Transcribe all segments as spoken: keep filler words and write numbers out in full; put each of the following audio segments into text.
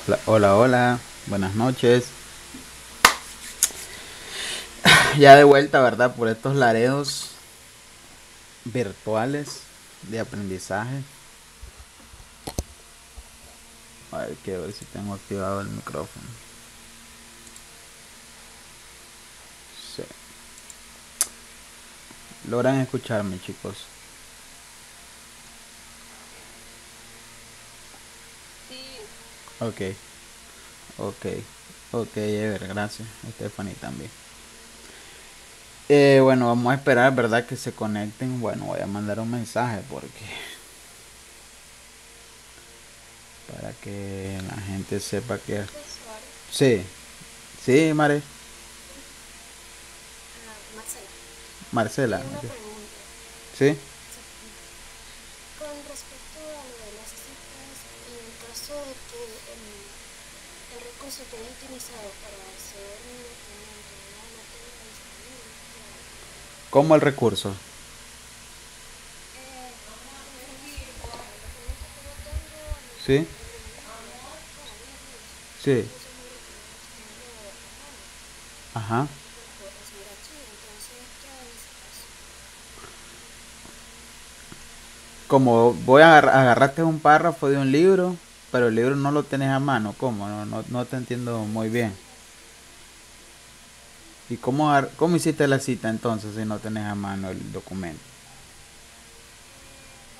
Hola, hola, hola, buenas noches. Ya de vuelta, ¿verdad? Por estos laredos virtuales de aprendizaje. A ver, quiero ver si tengo activado el micrófono. Sí. ¿Logran escucharme, chicos? Sí, Ok, ok, ok, Ever, gracias. Stephanie también. Eh, bueno, vamos a esperar, ¿verdad? Que se conecten. Bueno, voy a mandar un mensaje porque para que la gente sepa que... este es Suárez. Sí, sí, Mare. Ah, Marcela, Marcela, eh, una ok. pregunta. Sí. Sí, con respecto a lo de las citas, en el caso de que el, el recurso que he utilizado para hacer mi documento no lo tenga disponible, ¿qué hago? ¿Cómo el recurso? Eh, por ejemplo, con el documento que yo tengo, mi Sí, tarjeta de video, bueno, unos libros, sí. incluso unos documentos tengo a mano Ajá. que los puedo conseguir aquí, entonces, ¿qué hago en ese caso? Como voy a agar- agarrarte un párrafo de un libro, pero el libro no lo tenés a mano. ¿Cómo? No, no, no te entiendo muy bien. Sí, ¿Y cómo, agar- cómo hiciste la cita entonces si no tenés a mano el documento? Eh,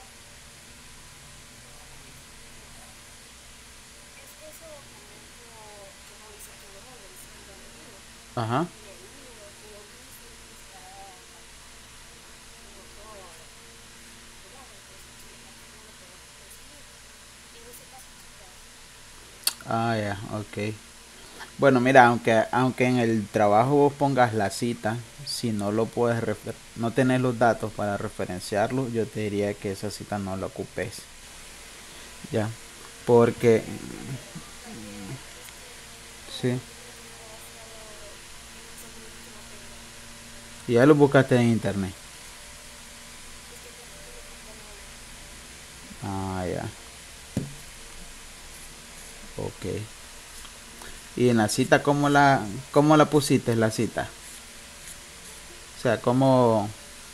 es ese documento que uno dice que no, lo dice que ya leído, Ajá. leído, que ellos dicen que está en otro lugar, entonces aquí aquí no lo puedo conseguir. En ese caso, ¿qué hago? Ah, ya, ok. Bueno, mira, aunque, aunque en el trabajo vos pongas la cita, si no lo puedes refer- no tenés los datos para referenciarlo, yo te diría que esa cita no la ocupes. Ya. Porque, Pero también este, sí. no es demasiado, quizás mucho que no tenga. Y ya lo buscaste en internet. Estoy tratando de buscarlo online. Ah, ya. Ok. Y en la cita, ¿cómo la, cómo la pusiste la cita? O sea, ¿cómo,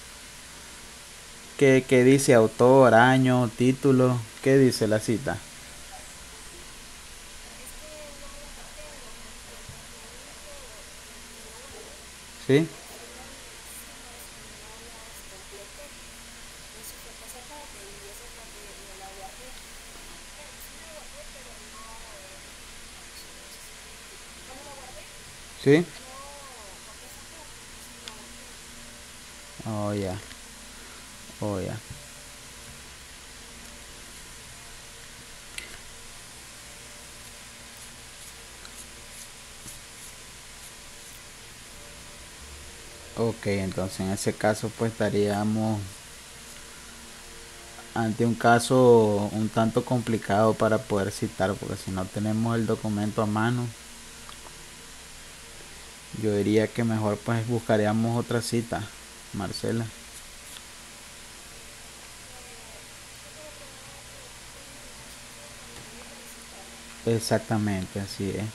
qué, qué dice autor, año, título? ¿Qué dice la cita? Es que no la tengo porque el documento lo guardé, ¿Sí? solo las citas no las completé. Eso fue pasar tarde y esa tarde no la guardé. Bueno, sí la guardé, pero no, no sé si me explico. Cuando la guardé, ¿Sí? no guardé esa parte, entonces no la tengo. Oh, ya. Oh, ya. Ok, entonces en ese caso pues estaríamos ante un caso un tanto complicado para poder citar, porque si no tenemos el documento a mano, yo diría que mejor pues buscaríamos otra cita, Marcela. Eh, usted puede probar otro documento en caso de cuando llegue a visitar. Exactamente, así es.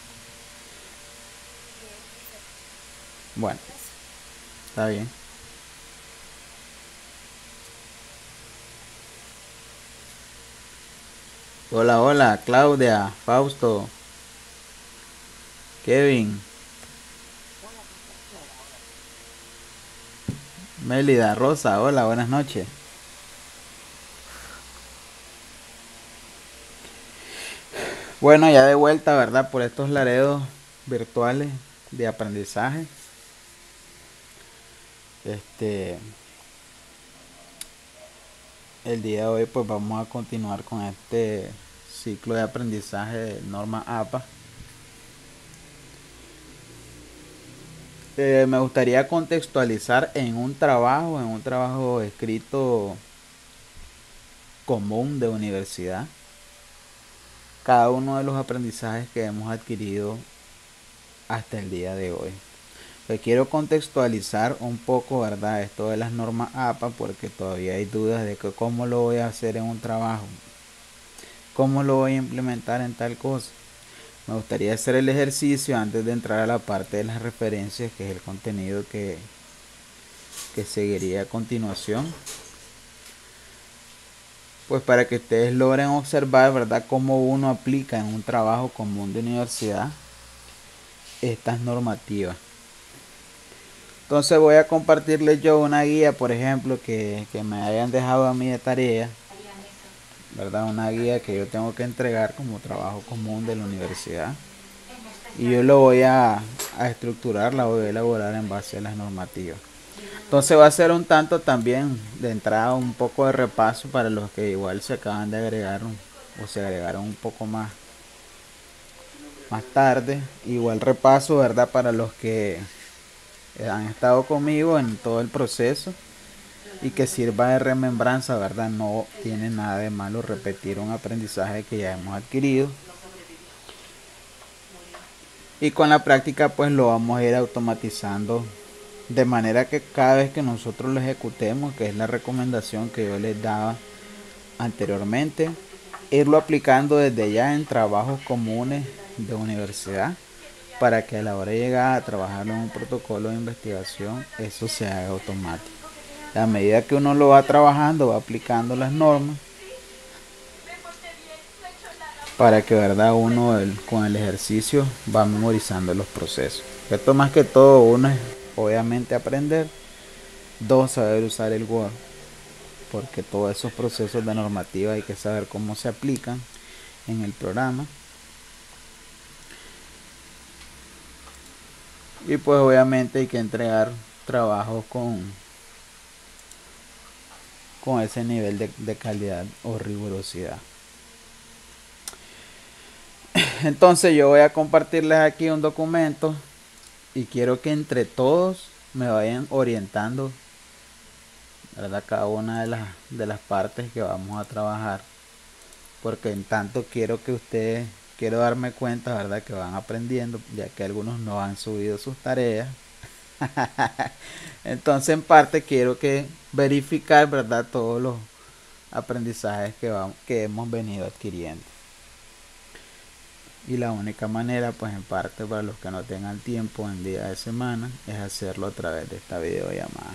Bien, perfecto. Bueno, Gracias. está bien. Hola, hola, Claudia, Fausto, Kevin, Mélida, Rosa, hola, buenas noches. Bueno, ya de vuelta, ¿verdad? Por estos laredos virtuales de aprendizaje. Este, el día de hoy pues vamos a continuar con este ciclo de aprendizaje de norma A P A. Eh, me gustaría contextualizar en un trabajo, en un trabajo escrito común de universidad, cada uno de los aprendizajes que hemos adquirido hasta el día de hoy. Pues quiero contextualizar un poco, ¿verdad? Esto de las normas A P A porque todavía hay dudas de que cómo lo voy a hacer en un trabajo, cómo lo voy a implementar en tal cosa. Me gustaría hacer el ejercicio antes de entrar a la parte de las referencias, que es el contenido que, que seguiría a continuación. Pues para que ustedes logren observar, ¿verdad?, cómo uno aplica en un trabajo común de universidad estas normativas. Entonces voy a compartirles yo una guía, por ejemplo, que, que me hayan dejado a mí de tarea, ¿verdad? Una guía que yo tengo que entregar como trabajo común de la universidad. Y yo lo voy a, a estructurar, la voy a elaborar en base a las normativas. Entonces va a ser un tanto también de entrada, un poco de repaso para los que igual se acaban de agregar o se agregaron un poco más, más tarde. Igual repaso, ¿verdad?, para los que han estado conmigo en todo el proceso y que sirva de remembranza, ¿verdad? No tiene nada de malo repetir un aprendizaje que ya hemos adquirido. Y con la práctica pues lo vamos a ir automatizando de manera que cada vez que nosotros lo ejecutemos, que es la recomendación que yo les daba anteriormente, irlo aplicando desde ya en trabajos comunes de universidad, para que a la hora de llegar a trabajar en un protocolo de investigación, eso se haga automático. A medida que uno lo va trabajando, va aplicando las normas, para que, verdad, uno el, con el ejercicio va memorizando los procesos. Esto más que todo, uno es obviamente aprender, dos, saber usar el Word, porque todos esos procesos de normativa hay que saber cómo se aplican en el programa. Y pues obviamente hay que entregar trabajos con, con ese nivel de, de calidad o rigurosidad. Entonces yo voy a compartirles aquí un documento y quiero que entre todos me vayan orientando, ¿verdad?, cada una de las, de las partes que vamos a trabajar, porque en tanto quiero que ustedes, quiero darme cuenta, ¿verdad?, que van aprendiendo, ya que algunos no han subido sus tareas. Entonces en parte quiero que verificar, ¿verdad?, todos los aprendizajes que, vamos, que hemos venido adquiriendo. Y la única manera, pues en parte para los que no tengan tiempo en día de semana, es hacerlo a través de esta videollamada.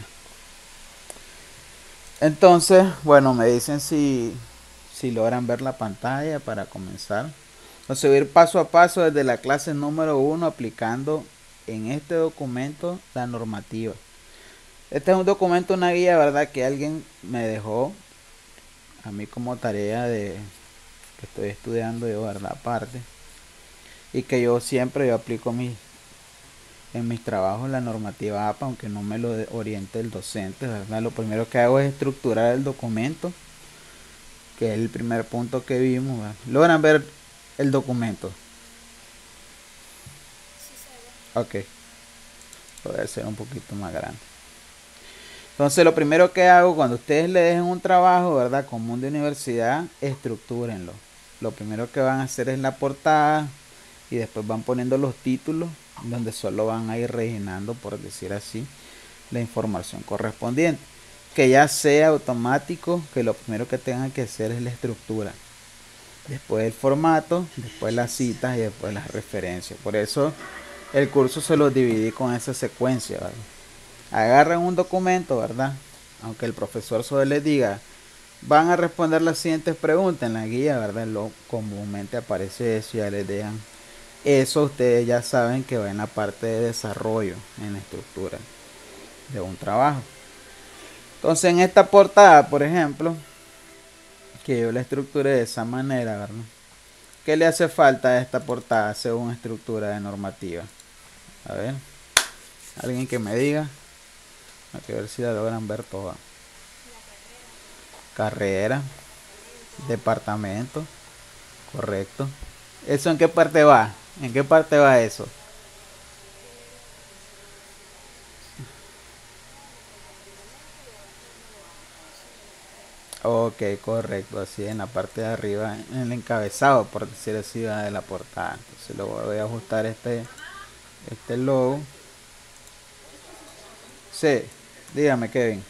Entonces, bueno, me dicen si, si logran ver la pantalla para comenzar. Entonces voy a ir paso a paso desde la clase número uno aplicando en este documento la normativa. Este es un documento, una guía, ¿verdad?, que alguien me dejó a mí como tarea de que estoy estudiando yo, ¿verdad?, aparte. Y que yo siempre yo aplico mis, en mis trabajos la normativa A P A, aunque no me lo oriente el docente, ¿verdad? Lo primero que hago es estructurar el documento, que es el primer punto que vimos, ¿verdad? ¿Logran ver el documento? Ok, voy a hacer un poquito más grande. Entonces lo primero que hago cuando ustedes le dejen un trabajo, ¿verdad?, común de universidad, estructúrenlo. Lo primero que van a hacer es la portada y después van poniendo los títulos, donde solo van a ir rellenando, por decir así, la información correspondiente. Que ya sea automático, que lo primero que tengan que hacer es la estructura. Después el formato, después las citas y después las referencias. Por eso el curso se lo dividí con esa secuencia, ¿verdad? Agarran un documento, ¿verdad?, aunque el profesor solo les diga, van a responder las siguientes preguntas en la guía, ¿verdad?, lo comúnmente aparece eso, ya les dejan. Eso ustedes ya saben que va en la parte de desarrollo, en la estructura de un trabajo. Entonces en esta portada, por ejemplo, que yo la estructuré de esa manera, ¿verdad?, ¿qué le hace falta a esta portada según estructura de normativa? A ver, alguien que me diga. Hay que ver si la logran ver toda. Carrera, departamento, correcto. ¿Eso en qué parte va? ¿En qué parte va eso? Ok, correcto, así en la parte de arriba, en el encabezado, por decir así, de la portada. Entonces luego voy a ajustar este, este logo. Sí, dígame, Kevin.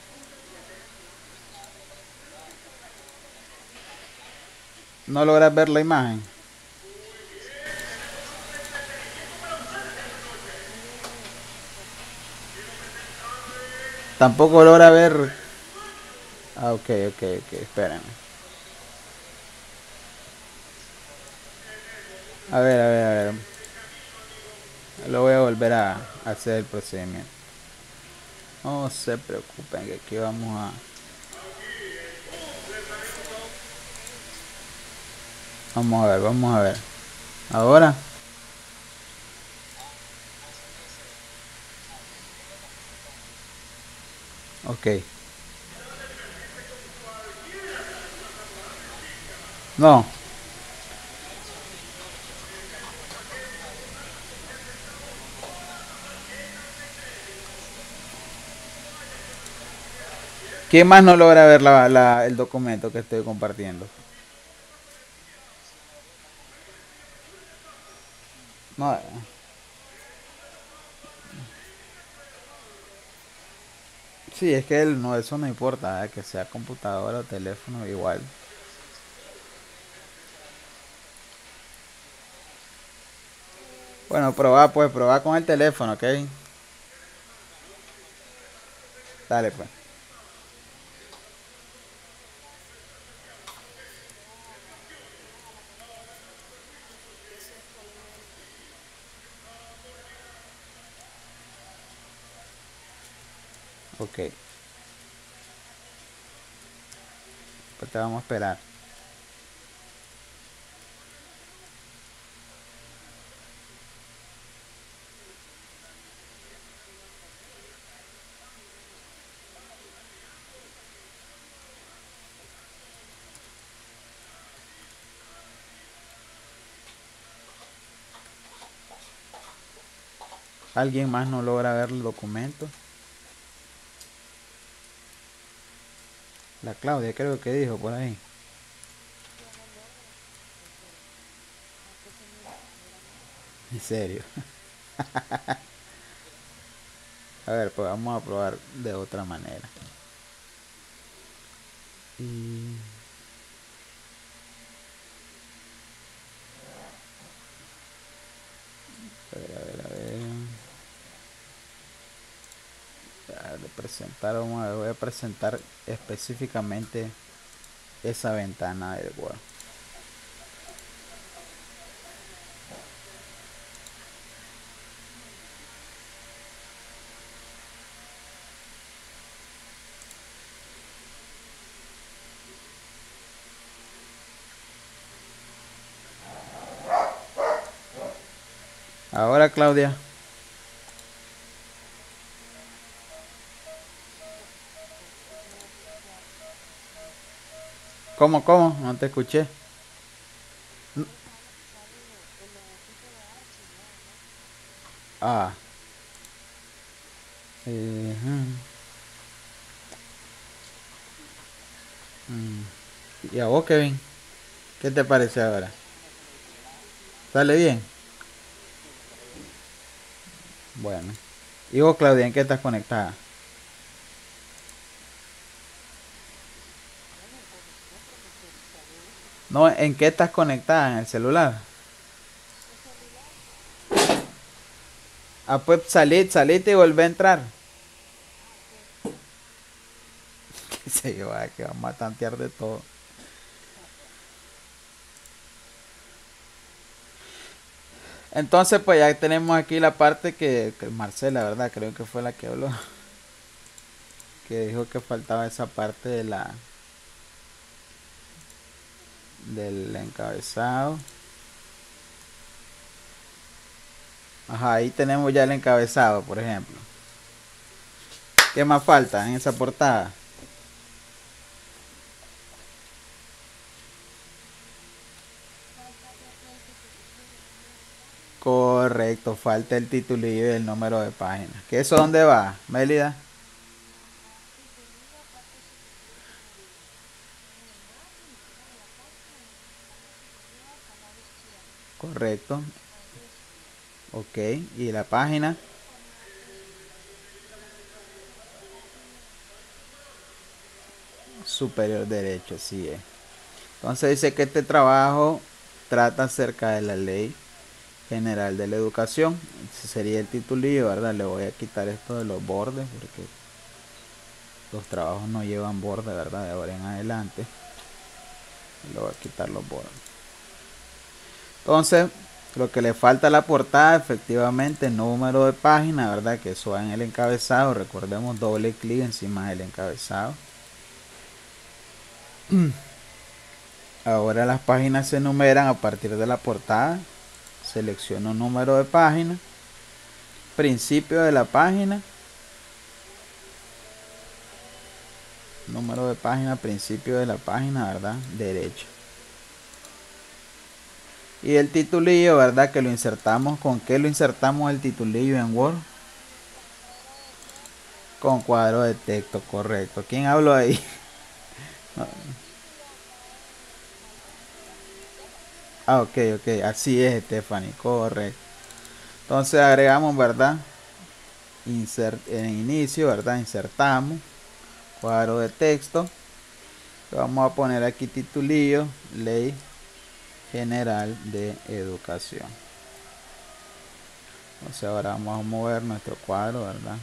¿No logras ver la imagen? Tampoco logra ver. Ah, ok, ok, ok, espérenme. A ver, a ver, a ver. Lo voy a volver a hacer el procedimiento. No se preocupen que aquí vamos a... Vamos a ver, vamos a ver. Ahora. Ok. No. ¿Quién más no logra ver la, la- el documento que estoy compartiendo? No. Sí, es que él, no, eso no importa, ¿eh? Que sea computadora o teléfono, igual. Bueno, probar pues, probar con el teléfono, ¿ok? Dale pues. Eso es color. Ok. Pues te vamos a esperar. ¿Alguien más no logra ver el documento? La Claudia creo que dijo por ahí. Yo no logro, porque aunque se mira claramente. En serio. A ver, pues vamos a probar de otra manera. Y... A ver, a ver, a ver. Ya, de presentar, vamos a ver, voy a presentar específicamente esa ventana del Word. Ahora, Claudia. No, ya, no. ¿Cómo, cómo? No te escuché. Es que sale, sale lo, el logotipo de Archie, nada más. Ah. Eh, hmm, mm. ¿Y a vos, Kevin? ¿Qué te parece ahora? ¿Sale bien? Bueno. ¿Y vos, Claudia, en qué estás conectada? Bueno, en conexión, profesor, saludos. No, ¿en qué estás conectada? ¿En el celular? El celular, Ah, pues salid, salid y volvé a entrar. ah, ok. Qué sé yo, ah, que vamos a tantear de todo. Entonces, pues ya tenemos aquí la parte que, que Marcela, ¿verdad? Creo que fue la que habló. Que dijo que faltaba esa parte de la del encabezado. Ajá, ahí tenemos ya el encabezado, por ejemplo. ¿Qué más falta en esa portada? Falta creo que el titulillo y el número de página. Correcto, falta el titulillo y el número de página. ¿Qué eso dónde va, Mélida? Ajá, titulillo, aparte el titulillo en el, en el margen izquierdo de la página, en la parte superior, al lado izquierdo. Correcto, Ahí eso. ok. ¿Y la página? En la parte Superior derecho, sí es. Entonces dice que este trabajo trata acerca de la ley general de la educación. Ese sería el titulillo, ¿verdad? Le voy a quitar esto de los bordes porque los trabajos no llevan borde, ¿verdad? De ahora en adelante. Le voy a quitar los bordes. Entonces, lo que le falta a la portada, efectivamente, número de página, ¿verdad? Que eso va en el encabezado. Recordemos, doble clic encima del encabezado. Ahora las páginas se enumeran a partir de la portada. Selecciono un número de página, principio de la página, número de página, principio de la página, ¿verdad? Derecho. Y el titulillo, ¿verdad? Que lo insertamos. ¿Con qué lo insertamos el titulillo en Word? Con cuadro de texto, correcto. ¿Quién habló ahí? No. Ah, ok, ok. Así es, Stephanie, correcto. Entonces agregamos, ¿verdad? Insert en inicio, ¿verdad? Insertamos cuadro de texto. Vamos a poner aquí titulillo, Ley General de Educación. Entonces ahora vamos a mover nuestro cuadro, ¿verdad?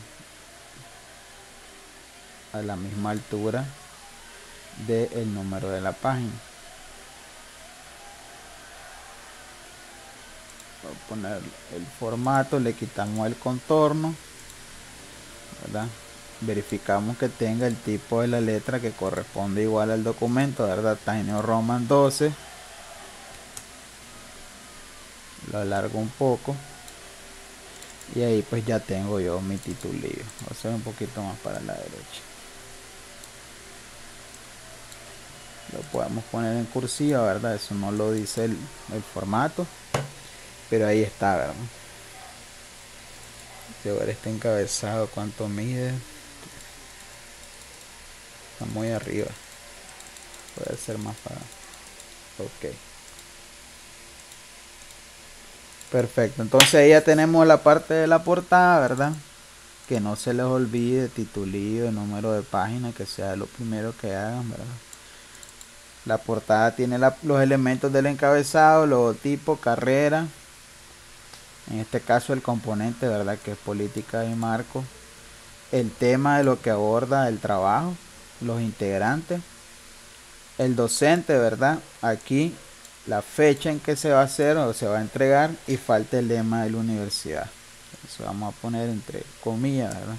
A la misma altura del número de la página. Voy a poner el formato, le quitamos el contorno, ¿verdad? Verificamos que tenga el tipo de la letra que corresponde igual al documento, ¿verdad? Times New Roman doce. Lo alargo un poco. Y ahí pues ya tengo yo mi titulillo. Voy a hacer un poquito más para la derecha. Lo podemos poner en cursiva, ¿verdad? Eso no lo dice el, el formato. Pero ahí está, ¿verdad? De ver este encabezado, cuánto mide. Está muy arriba. Puede ser más para... Ok. Perfecto. Entonces ahí ya tenemos la parte de la portada, ¿verdad? Que no se les olvide titulillo, número de página, que sea lo primero que hagan, ¿verdad? La portada tiene la, los elementos del encabezado, logotipo, carrera. En este caso el componente, ¿verdad? Que es política y marco. El tema de lo que aborda el trabajo, los integrantes. El docente, ¿verdad? Aquí la fecha en que se va a hacer o se va a entregar y falta el lema de la universidad. Entonces vamos a poner entre comillas, ¿verdad?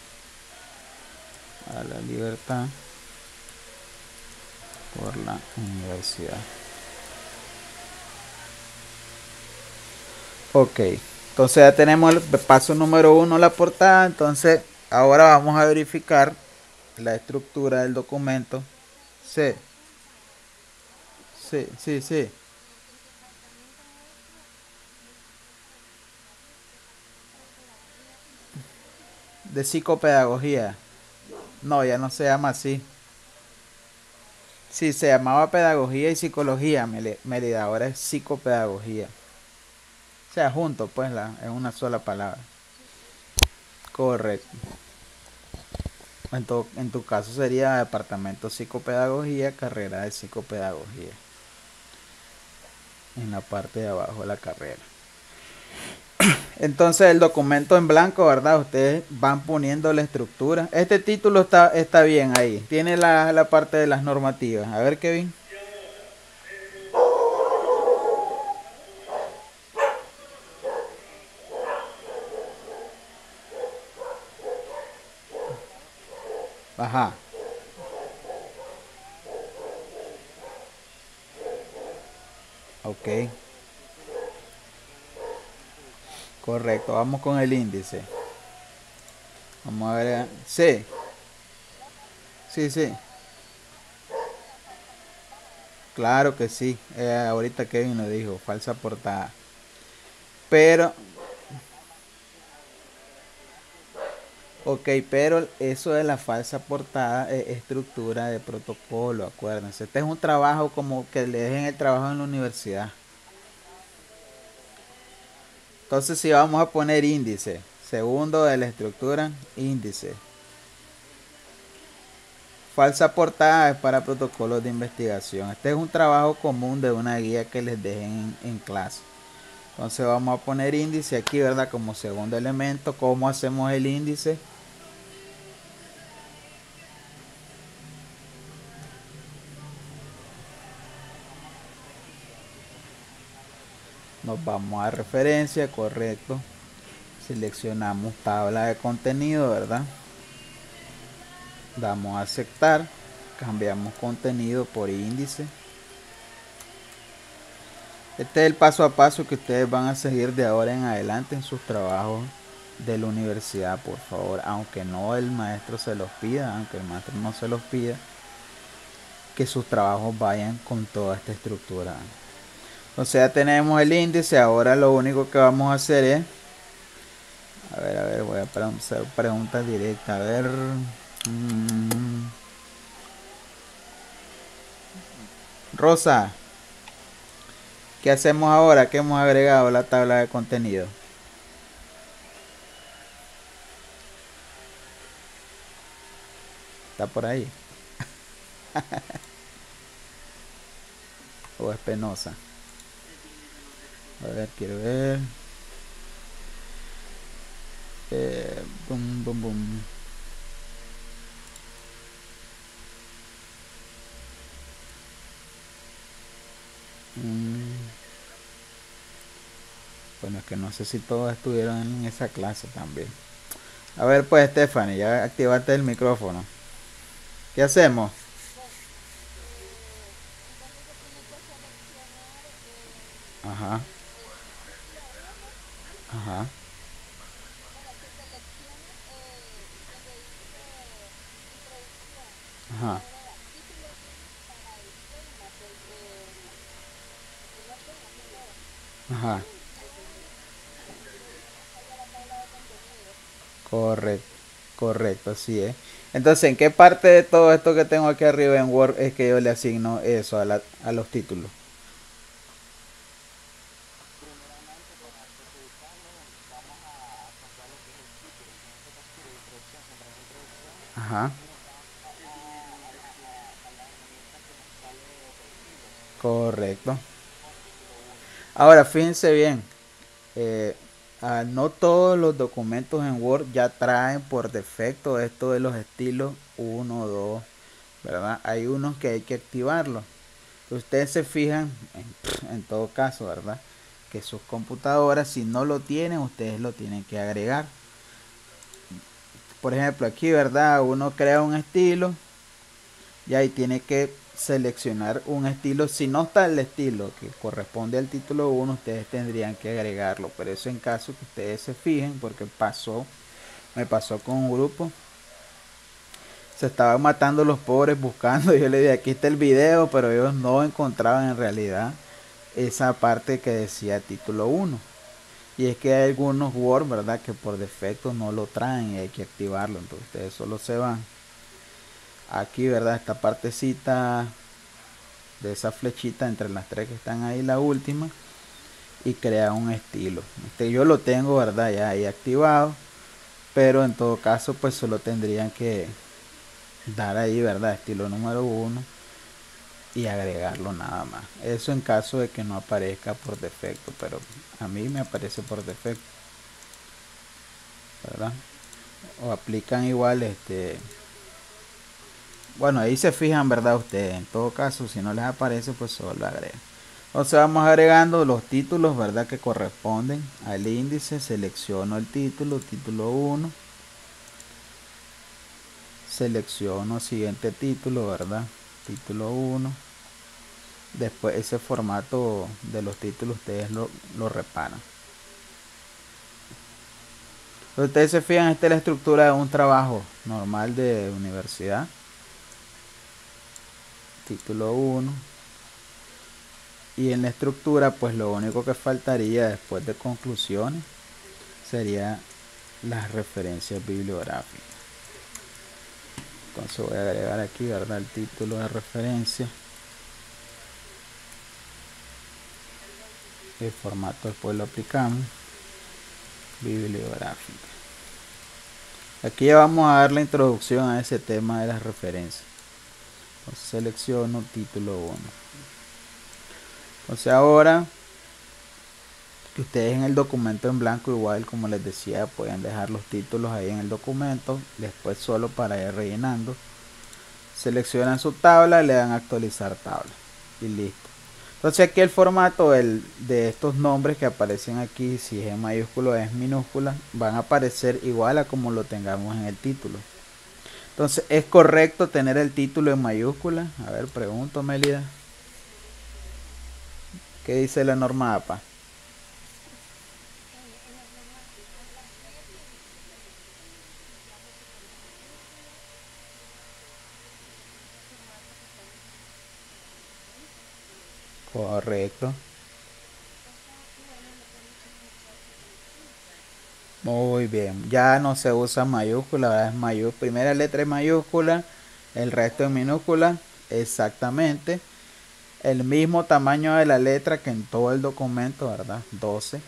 A la libertad por la universidad. Ok, entonces ya tenemos el paso número uno, la portada. Entonces ahora vamos a verificar la estructura del documento. Sí, sí, sí, sí. De psicopedagogía. No, ya no se llama así. Sí, se llamaba pedagogía y psicología, Mérida. Ahora es psicopedagogía. O sea, juntos, pues, la, es una sola palabra. Correcto. En tu, en tu caso sería departamento psicopedagogía, carrera de psicopedagogía. En la parte de abajo de la carrera. Entonces el documento en blanco, ¿verdad? Ustedes van poniendo la estructura. Este título está, está bien ahí. Tiene la, la parte de las normativas. A ver, Kevin. Ajá. Ok. Correcto. Vamos con el índice. Vamos a ver. Sí. Sí, sí. Claro que sí. Eh, ahorita Kevin lo dijo. Falsa portada. Pero... Ok, pero eso de la falsa portada es estructura de protocolo, acuérdense. Este es un trabajo como que le dejen el trabajo en la universidad. Entonces si vamos a poner índice, segundo de la estructura, índice. Falsa portada es para protocolos de investigación. Este es un trabajo común de una guía que les dejen en, en clase. Entonces vamos a poner índice aquí, ¿verdad? Como segundo elemento. ¿Cómo hacemos el índice? Nos vamos a referencia, correcto. Seleccionamos tabla de contenido, ¿verdad? Damos a aceptar. Cambiamos contenido por índice. Este es el paso a paso que ustedes van a seguir de ahora en adelante en sus trabajos de la universidad, por favor. Aunque no el maestro se los pida, aunque el maestro no se los pida, que sus trabajos vayan con toda esta estructura. O sea, tenemos el índice. Ahora lo único que vamos a hacer es, a ver, a ver, voy a hacer preguntas directas. A ver, mmm, Rosa, ¿qué hacemos ahora que hemos agregado a la tabla de contenido? ¿Está por ahí? ¿O es penosa? A ver, quiero ver. Eh, boom, boom, boom. Mm. Bueno, es que no sé si todos estuvieron en esa clase también. A ver, pues, Stephanie, ya activaste el micrófono. ¿Qué hacemos? Bueno, eh, entonces se tiene que seleccionar Ajá, eh, el título, ¿verdad? ajá, Bueno, que seleccione eh, donde dice introducción y ajá, agrega título uno para el tema del el, el primer tema primero. ajá. Y después vaya a la tabla de contenido. Correcto, correcto, así es. Entonces, ¿en qué parte de todo esto que tengo aquí arriba en Word es que yo le asigno eso a, la, a los títulos? Ajá, correcto. Ahora, fíjense bien, eh, ah, no todos los documentos en Word ya traen por defecto esto de los estilos uno, dos, ¿verdad? Hay unos que hay que activarlos. Ustedes se fijan, en, en todo caso, ¿verdad? Que sus computadoras, si no lo tienen, ustedes lo tienen que agregar. Por ejemplo, aquí, ¿verdad? Uno crea un estilo y ahí tiene que seleccionar un estilo. Si no está el estilo que corresponde al título uno, ustedes tendrían que agregarlo. Pero eso en caso que ustedes se fijen, porque pasó, me pasó con un grupo. Se estaban matando los pobres buscando. Yo le dije, aquí está el video, pero ellos no encontraban en realidad esa parte que decía título uno. Y es que hay algunos Word, ¿verdad? Que por defecto no lo traen y hay que activarlo. Entonces ustedes solo se van aquí, ¿verdad? Esta partecita de esa flechita entre las tres que están ahí, la última, y crea un estilo. Este yo lo tengo, ¿verdad? Ya ahí activado, pero en todo caso pues solo tendrían que dar ahí, ¿verdad? Estilo número uno y agregarlo nada más. Eso en caso de que no aparezca por defecto, pero a mí me aparece por defecto, ¿verdad? O aplican igual este. Bueno, ahí se fijan, ¿verdad? Ustedes, en todo caso, si no les aparece, pues solo lo agregan. Entonces vamos agregando los títulos, ¿verdad? Que corresponden al índice. Selecciono el título, título uno. Selecciono siguiente título, ¿verdad? Título uno. Después ese formato de los títulos ustedes lo, lo reparan. Entonces, ustedes se fijan, esta es la estructura de un trabajo normal de universidad. Título uno. Y en la estructura pues lo único que faltaría después de conclusiones sería las referencias bibliográficas. Entonces voy a agregar aquí, ¿verdad? El título de referencia. El formato después lo aplicamos. Bibliográfica. Aquí ya vamos a dar la introducción a ese tema de las referencias. Entonces selecciono título uno. Entonces ahora que ustedes en el documento en blanco, igual como les decía, pueden dejar los títulos ahí en el documento, después solo para ir rellenando, seleccionan su tabla, le dan actualizar tabla y listo. Entonces aquí el formato el, de estos nombres que aparecen aquí, si es en mayúscula o es minúscula, van a aparecer igual a como lo tengamos en el título. Entonces, ¿es correcto tener el título en mayúscula? A ver, pregunto, Melida. ¿Qué dice la norma A P A? En, en las normas, en las leyes que dice que ya prácticamente el formato que estamos viendo. Correcto. Esta norma no permite utilizar minúsculas. Muy bien. Ya no se usa mayúscula, ahora es mayúscula. Primera letra en mayúscula, el resto en minúscula. Exactamente. El mismo tamaño de la letra que en todo el documento, ¿verdad? doce.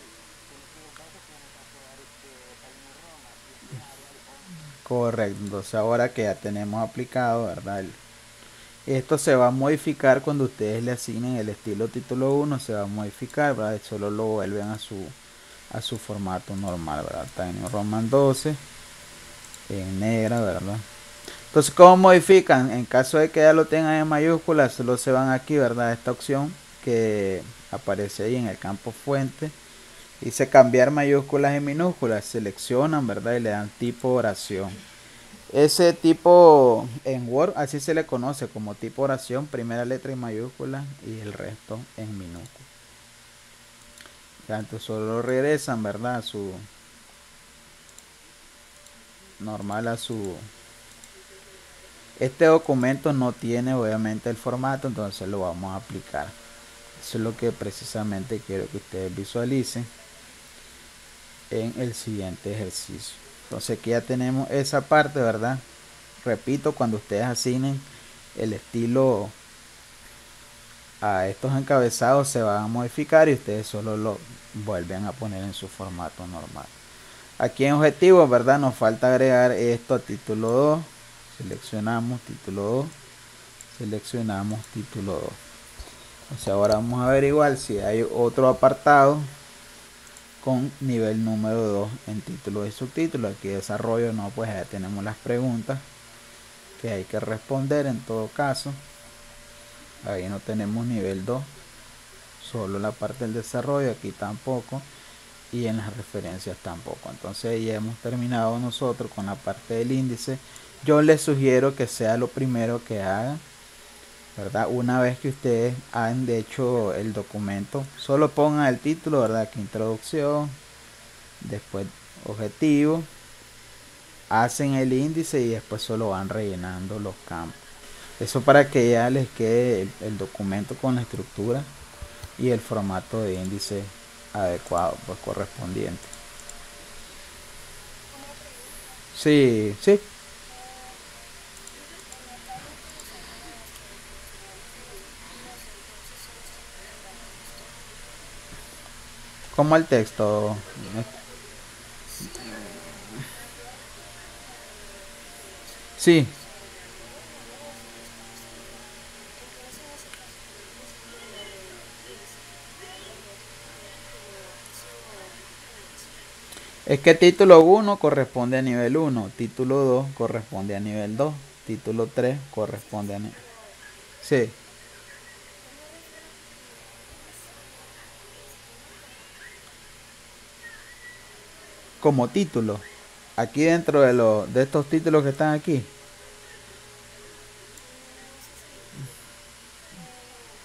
Correcto. Entonces ahora que ya tenemos aplicado, ¿verdad? El- esto se va a modificar cuando ustedes le asignen el estilo título uno, se va a modificar, ¿verdad? Solo lo vuelven a su a su formato normal, ¿verdad? Times Roman doce en negra, ¿verdad? Entonces, ¿cómo modifican? En caso de que ya lo tengan en mayúsculas, solo se van aquí, ¿verdad? Esta opción que aparece ahí en el campo fuente. Dice cambiar mayúsculas en minúsculas. Seleccionan, ¿verdad? Y le dan tipo oración. Ese tipo en Word, así se le conoce como tipo oración. Primera letra en mayúsculas y el resto en minúsculas. Ya, entonces solo regresan, ¿verdad? A su normal, a su este documento no tiene obviamente el formato, entonces lo vamos a aplicar. Eso es lo que precisamente quiero que ustedes visualicen en el siguiente ejercicio. Entonces aquí ya tenemos esa parte, ¿verdad? Repito, cuando ustedes asignen el estilo a estos encabezados se van a modificar y ustedes solo lo vuelven a poner en su formato normal. Aquí en objetivos, ¿verdad? Nos falta agregar esto a título dos. Seleccionamos título dos. Seleccionamos título dos. O sea, ahora vamos a averiguar si hay otro apartado con nivel número dos en título y subtítulo. Aquí desarrollo, no, pues ya tenemos las preguntas que hay que responder en todo caso. Ahí no tenemos nivel dos, solo la parte del desarrollo, aquí tampoco, y en las referencias tampoco. Entonces ya hemos terminado nosotros con la parte del índice. Yo les sugiero que sea lo primero que hagan, ¿verdad? Una vez que ustedes han de hecho el documento, solo pongan el título, ¿verdad? Aquí introducción, después objetivo, hacen el índice y después solo van rellenando los campos. Eso para que ya les quede el, el documento con la estructura y el formato de índice adecuado, pues correspondiente. Una pregunta. Sí, sí, En la parte que nos ayuda a seleccionar los títulos, entonces solo se pueden dar texto. como el texto. Sí, me refiero a que eh, Sí, seleccionamos sobre uno, dos y está cinco. Entonces en ese caso tenemos que ponerle índice, perdón, eh, título, piso índice. es que título uno corresponde a nivel uno, título dos corresponde a nivel dos, título tres Sí, sí, corresponde a sí, nivel... pero Sí, yo me refiero a que índice corresponde como título. como título. Aquí dentro de, los de estos títulos que están aquí. No sé si eh,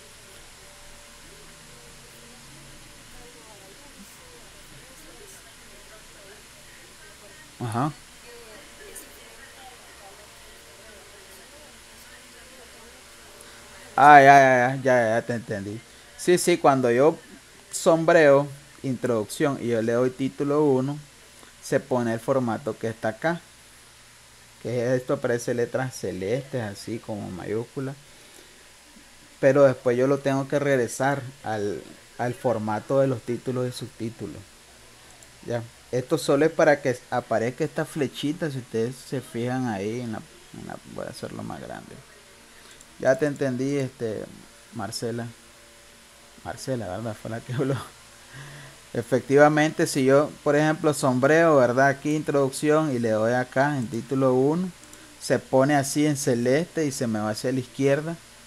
definimos algo al índice, a referencias, eh, título uno. Bueno, Ajá. eh, es diferente a lo que habla aquí sobre introducción, entonces yo tengo que Ah, ya, seleccionar ya, el ya, ya, título. ya te entendí. Sí, sí, cuando yo sombreo introducción y yo le doy título uno, se pone el formato que está acá. Que es esto, aparece letras celestes, así como mayúsculas. Pero después yo lo tengo que regresar al, al formato de los títulos y subtítulos. Ya. Esto solo es para que aparezca esta flechita, si ustedes se fijan ahí en la, en la- voy a hacerlo más grande. Ya te entendí, este, Marcela. Marcela, ¿verdad? Fue la que habló. Efectivamente, si yo, por ejemplo, sombreo, ¿verdad? Aquí introducción y le doy acá en título uno, se pone así en celeste y se me va hacia la izquierda.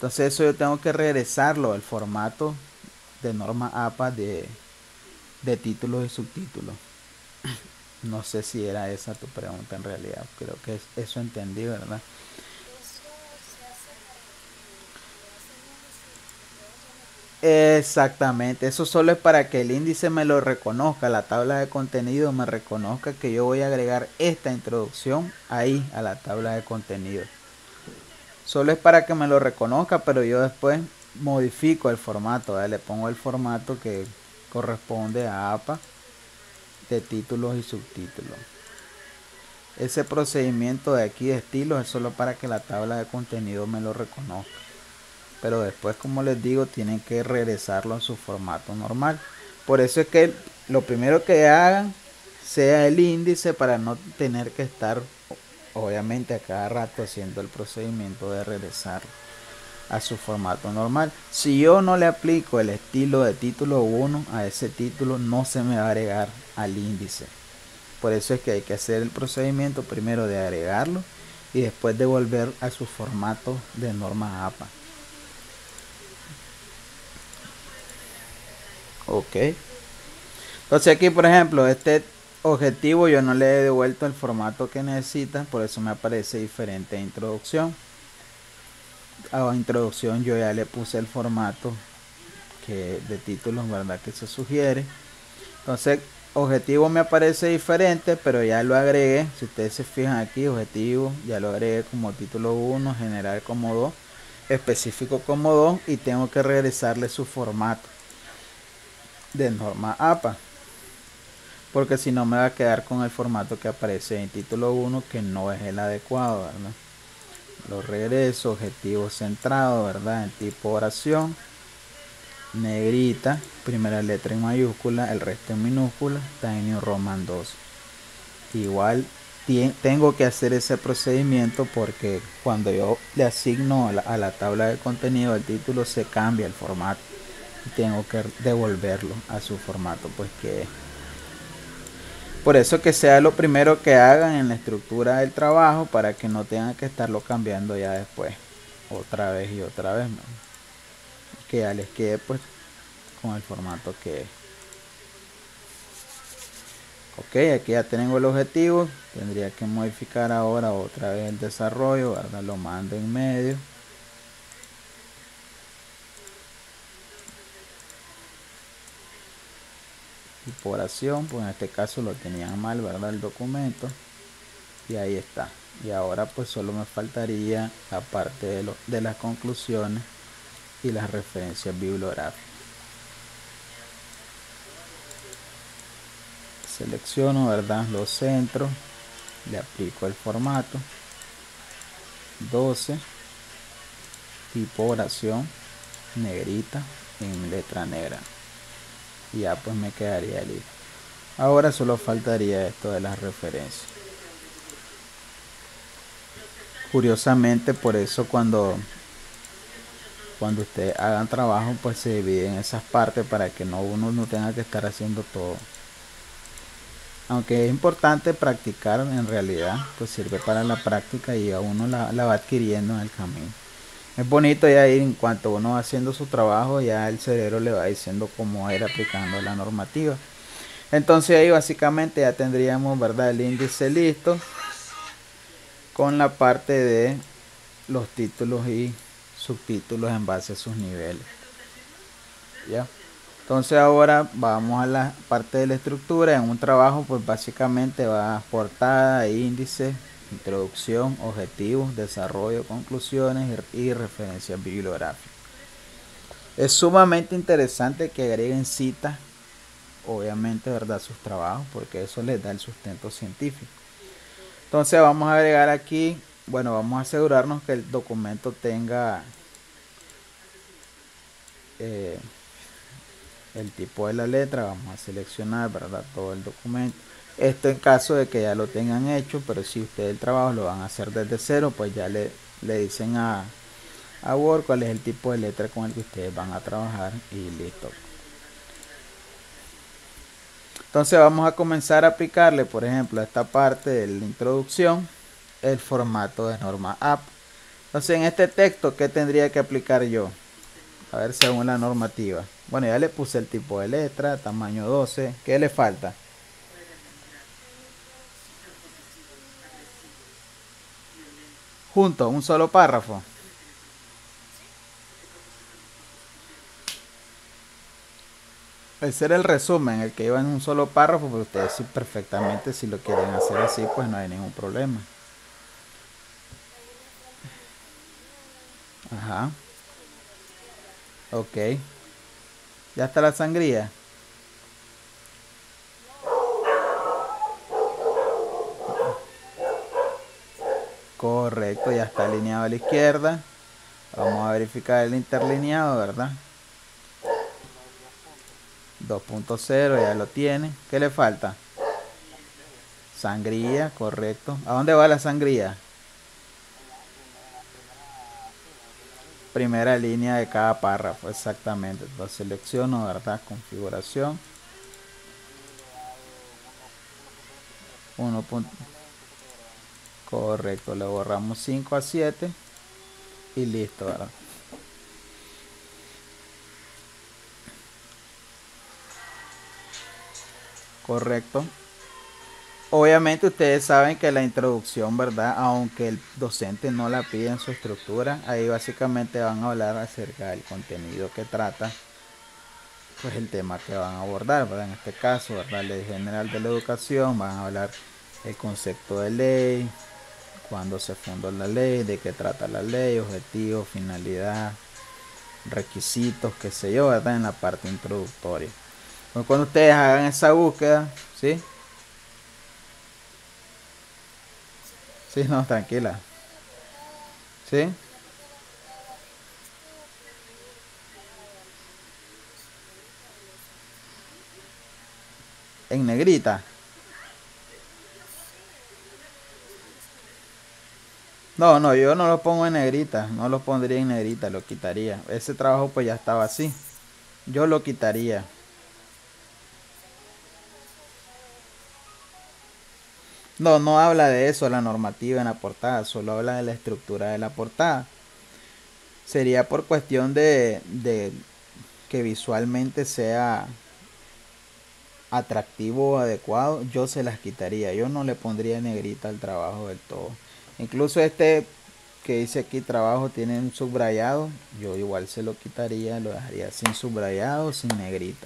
Entonces eso yo tengo que regresarlo al formato de norma APA de, de títulos y subtítulos. No sé si era esa tu pregunta en realidad. Creo que es, eso entendí, ¿verdad? Eso se hace para que cuando hacen índice lo puedas repetir. Exactamente, eso solo es para que el índice me lo reconozca, la tabla de contenido me reconozca que yo voy a agregar esta introducción ahí a la tabla de contenido. Solo es para que me lo reconozca, pero yo después modifico el formato, ¿vale? Le pongo el formato que corresponde a APA de títulos y subtítulos. Ese procedimiento de aquí de estilos es solo para que la tabla de contenido me lo reconozca. Pero después, como les digo, tienen que regresarlo a su formato normal. Por eso es que lo primero que hagan sea el índice para no tener que estar, obviamente, a cada rato haciendo el procedimiento de regresar a su formato normal. Si yo no le aplico el estilo de título uno a ese título, no se me va a agregar al índice. Por eso es que hay que hacer el procedimiento primero de agregarlo y después de volver a su formato de norma APA. Ok. Entonces aquí, por ejemplo, este objetivo yo no le he devuelto el formato que necesita, por eso me aparece diferente a introducción. A introducción yo ya le puse el formato que de títulos, ¿verdad? Que se sugiere. Entonces, objetivo me aparece diferente, pero ya lo agregué. Si ustedes se fijan aquí, objetivo, ya lo agregué como título uno, general como dos, específico como dos, y tengo que regresarle su formato de norma APA, porque si no me va a quedar con el formato que aparece en título uno, que no es el adecuado, ¿verdad? Lo regreso, objetivo centrado, ¿verdad? En tipo oración, negrita, primera letra en mayúscula, el resto en minúscula, Times New Roman dos. Igual tengo que hacer ese procedimiento porque cuando yo le asigno a la, a la tabla de contenido del título se cambia el formato y tengo que devolverlo a su formato, pues que es. Por eso que sea lo primero que hagan en la estructura del trabajo para que no tengan que estarlo cambiando ya después otra vez y otra vez, ¿no? Que ya les quede pues con el formato que es. Ok, aquí ya tengo el objetivo. Tendría que modificar ahora otra vez el desarrollo, ¿verdad? Lo mando en medio. Tipografía, pues en este caso lo tenían mal, ¿verdad? El documento. Y ahí está. Y ahora pues solo me faltaría la parte de, lo, de las conclusiones y las referencias bibliográficas. Selecciono, ¿verdad? Los centros, le aplico el formato doce, tipografía negrita en letra negra, y ya pues me quedaría listo. Ahora solo faltaría esto de las referencias. Curiosamente, por eso cuando cuando ustedes hagan trabajo, pues se dividen esas partes para que no uno no tenga que estar haciendo todo. Aunque es importante practicar, en realidad pues sirve para la práctica y a uno la, la va adquiriendo en el camino. Es bonito ya ir, en cuanto uno va haciendo su trabajo, ya el cerebro le va diciendo cómo ir aplicando la normativa. Entonces ahí básicamente ya tendríamos, ¿verdad?, el índice listo con la parte de los títulos y subtítulos en base a sus niveles. ¿Ya? Entonces ahora vamos a la parte de la estructura. En un trabajo pues básicamente va portada, índice, introducción, objetivos, desarrollo, conclusiones y, y referencias bibliográficas. Es sumamente interesante que agreguen citas, obviamente, ¿verdad?, sus trabajos, porque eso les da el sustento científico. Entonces vamos a agregar aquí, bueno, vamos a asegurarnos que el documento tenga eh, el tipo de la letra. Vamos a seleccionar, ¿verdad?, todo el documento. Esto en caso de que ya lo tengan hecho, pero si ustedes el trabajo lo van a hacer desde cero, pues ya le, le dicen a, a Word cuál es el tipo de letra con el que ustedes van a trabajar y listo. Entonces vamos a comenzar a aplicarle, por ejemplo, a esta parte de la introducción, el formato de norma APA. Entonces, en este texto, ¿qué tendría que aplicar yo? A ver, según la normativa. Bueno, ya le puse el tipo de letra, tamaño doce. ¿Qué le falta? Junto, un solo párrafo. Ese era el resumen, el que iba en un solo párrafo, pero ustedes sí perfectamente, si lo quieren hacer así, pues no hay ningún problema. Ajá, ok. Ya está la sangría. Correcto, ya está alineado a la izquierda. Vamos a verificar el interlineado, ¿verdad? dos punto cero, ya lo tiene. ¿Qué le falta? Sangría, correcto. ¿A dónde va la sangría? Primera línea de cada párrafo, exactamente. Entonces selecciono, ¿verdad? Configuración. uno. Correcto, le borramos cinco a siete y listo, ¿verdad? Correcto. Obviamente ustedes saben que la introducción, ¿verdad? Aunque el docente no la pide en su estructura, ahí básicamente van a hablar acerca del contenido que trata, pues el tema que van a abordar, ¿verdad? En este caso, ¿verdad? Ley General de la Educación, van a hablar el concepto de ley, cuándo se fundó la ley, de qué trata la ley, objetivo, finalidad, requisitos, qué sé yo, ¿verdad? En la parte introductoria. Pues cuando ustedes hagan esa búsqueda, ¿sí? Sí, no, tranquila. ¿Sí? En negrita. No, no, yo no lo pongo en negrita, no lo pondría en negrita, lo quitaría. Ese trabajo pues ya estaba así. Yo lo quitaría. No, no habla de eso la normativa en la portada, solo habla de la estructura de la portada. Sería por cuestión de, de que visualmente sea atractivo o adecuado, yo se las quitaría. Yo no le pondría negrita al trabajo del todo. Incluso este que dice aquí trabajo tiene un subrayado, yo igual se lo quitaría, lo dejaría sin subrayado, sin negrita.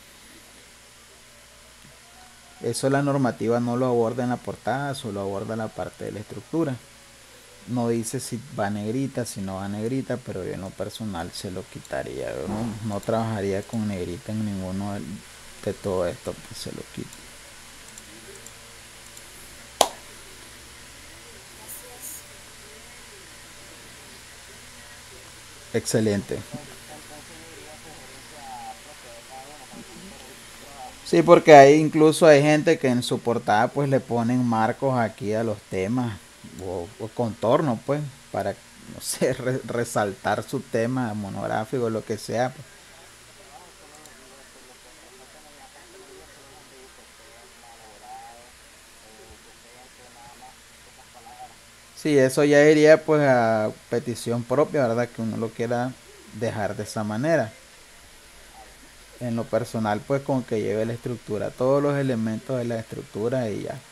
Eso la normativa no lo aborda en la portada, solo aborda la parte de la estructura. No dice si va negrita, si no va negrita, pero yo en lo personal se lo quitaría. Yo no, no trabajaría con negrita en ninguno de, de todo esto, pues se lo quito. Excelente. Sí, porque hay incluso hay gente que en su portada pues le ponen marcos aquí a los temas o, o contornos pues para, no sé, re- resaltar su tema monográfico, lo que sea, pues. Sí, eso ya iría pues a petición propia, ¿verdad? Que uno lo quiera dejar de esa manera. En lo personal pues con que lleve la estructura, todos los elementos de la estructura y ya.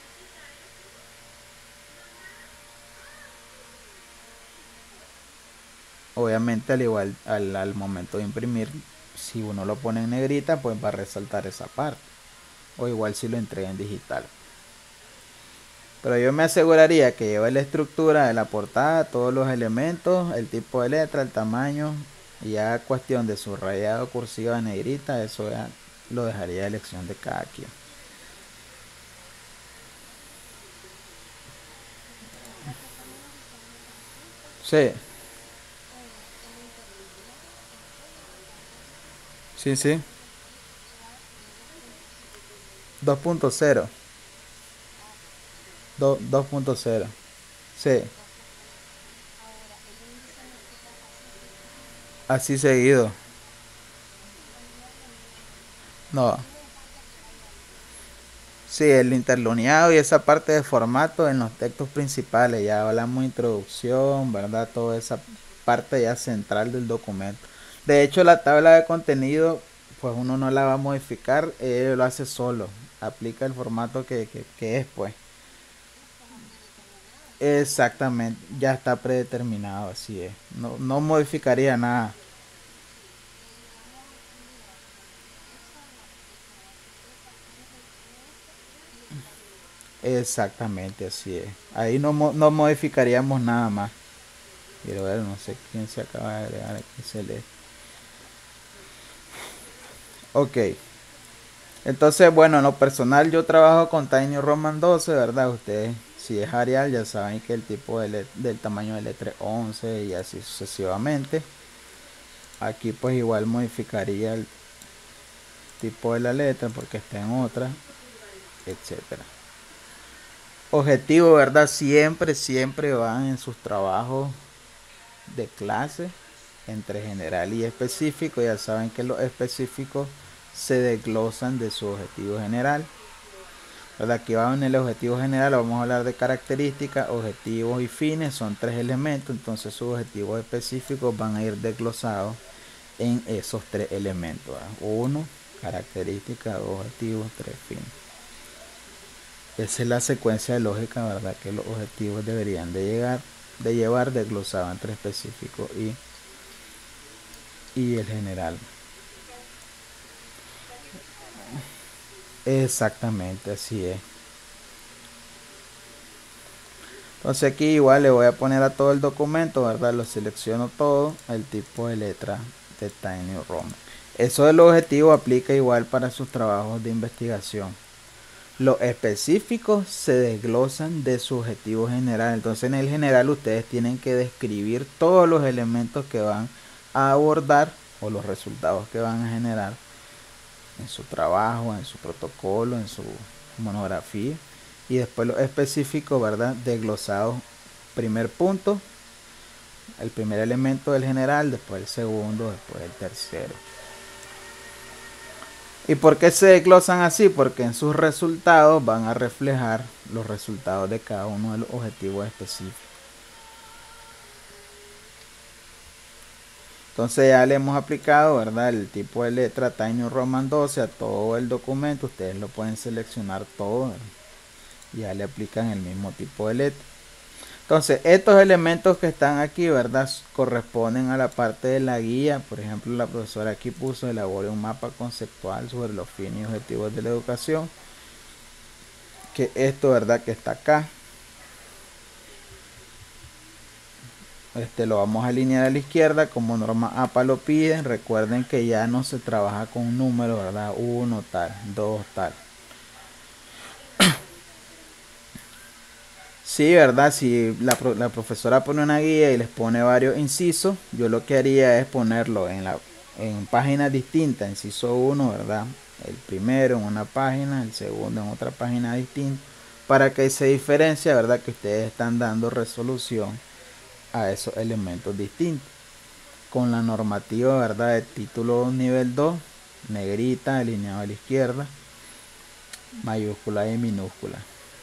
Obviamente al igual al, al momento de imprimir, si uno lo pone en negrita pues va a resaltar esa parte. O igual si lo entrega en digital. Pero yo me aseguraría que lleve la estructura de la portada, todos los elementos, el tipo de letra, el tamaño, y ya cuestión de subrayado, cursiva, negrita, eso ya lo dejaría a elección de cada quien. Sí, sí, sí. dos punto cero. dos punto cero. Sí, así seguido. No, Sí, el interlineado y esa parte de formato en los textos principales, ya hablamos de introducción, ¿verdad? Toda esa parte ya central del documento. De hecho, la tabla de contenido, pues uno no la va a modificar, él lo hace solo, aplica el formato que, que, que es, pues. como predeterminado. Exactamente, ya está predeterminado, así es. No, no modificaría nada. Y digamos, un día, eh, esa la aplica, la que aplica es el P D F y el tabulador. Exactamente, así es. Ahí no, mo- no modificaríamos nada más. Quiero ver, no sé quién se acaba de agregar aquí, se lee. Ok, entonces, bueno, en lo personal yo trabajo con Tiny Roman doce, ¿verdad? Ustedes, si es Arial, ya saben que el tipo de let- del tamaño de letra once y así sucesivamente. Aquí pues igual modificaría el tipo de la letra porque está en otra, etcétera. Objetivo, ¿verdad? Siempre, siempre van en sus trabajos de clase entre general y específico. Ya saben que los específicos se desglosan de su objetivo general. ¿Verdad? Aquí va en el objetivo general, vamos a hablar de características, objetivos y fines, son tres elementos, entonces sus objetivos específicos van a ir desglosados en esos tres elementos. ¿Verdad? Uno, características, dos objetivos, tres fines. Esa es la secuencia de lógica, ¿verdad? Que los objetivos deberían de llegar, de llevar desglosado entre específico y, y el general. Exactamente, así es. Entonces aquí igual le voy a poner a todo el documento, ¿verdad? Lo selecciono todo, el tipo de letra de Tiny Roman. Eso del objetivo aplica igual para sus trabajos de investigación. Los específicos se desglosan de su objetivo general. Entonces en el general ustedes tienen que describir todos los elementos que van a abordar o los resultados que van a generar en su trabajo, en su protocolo, en su monografía. Y después los específicos, ¿verdad? Desglosados. Primer punto, el primer elemento del general, después el segundo, después el tercero. ¿Y por qué se desglosan así? Porque en sus resultados van a reflejar los resultados de cada uno de los objetivos específicos. Entonces ya le hemos aplicado, ¿verdad? El tipo de letra Tiny Roman doce a todo el documento. Ustedes lo pueden seleccionar todo, ¿verdad? Ya le aplican el mismo tipo de letra. Entonces, estos elementos que están aquí, ¿verdad? Corresponden a la parte de la guía. Por ejemplo, la profesora aquí puso: elabore un mapa conceptual sobre los fines y objetivos de la educación. Que esto, ¿verdad? Que está acá. Este lo vamos a alinear a la izquierda como norma A P A lo piden. Recuerden que ya no se trabaja con un número, ¿verdad? Uno tal, dos tal. Sí, ¿verdad? Si la, la profesora pone una guía y les pone varios incisos, yo lo que haría es ponerlo en, la, en páginas distintas. Inciso uno, ¿verdad? El primero en una página, el segundo en otra página distinta, para que se diferencie, ¿verdad? Que ustedes están dando resolución a esos elementos distintos. Con la normativa, ¿verdad? De título nivel dos, negrita, alineado a la izquierda, mayúscula y minúscula.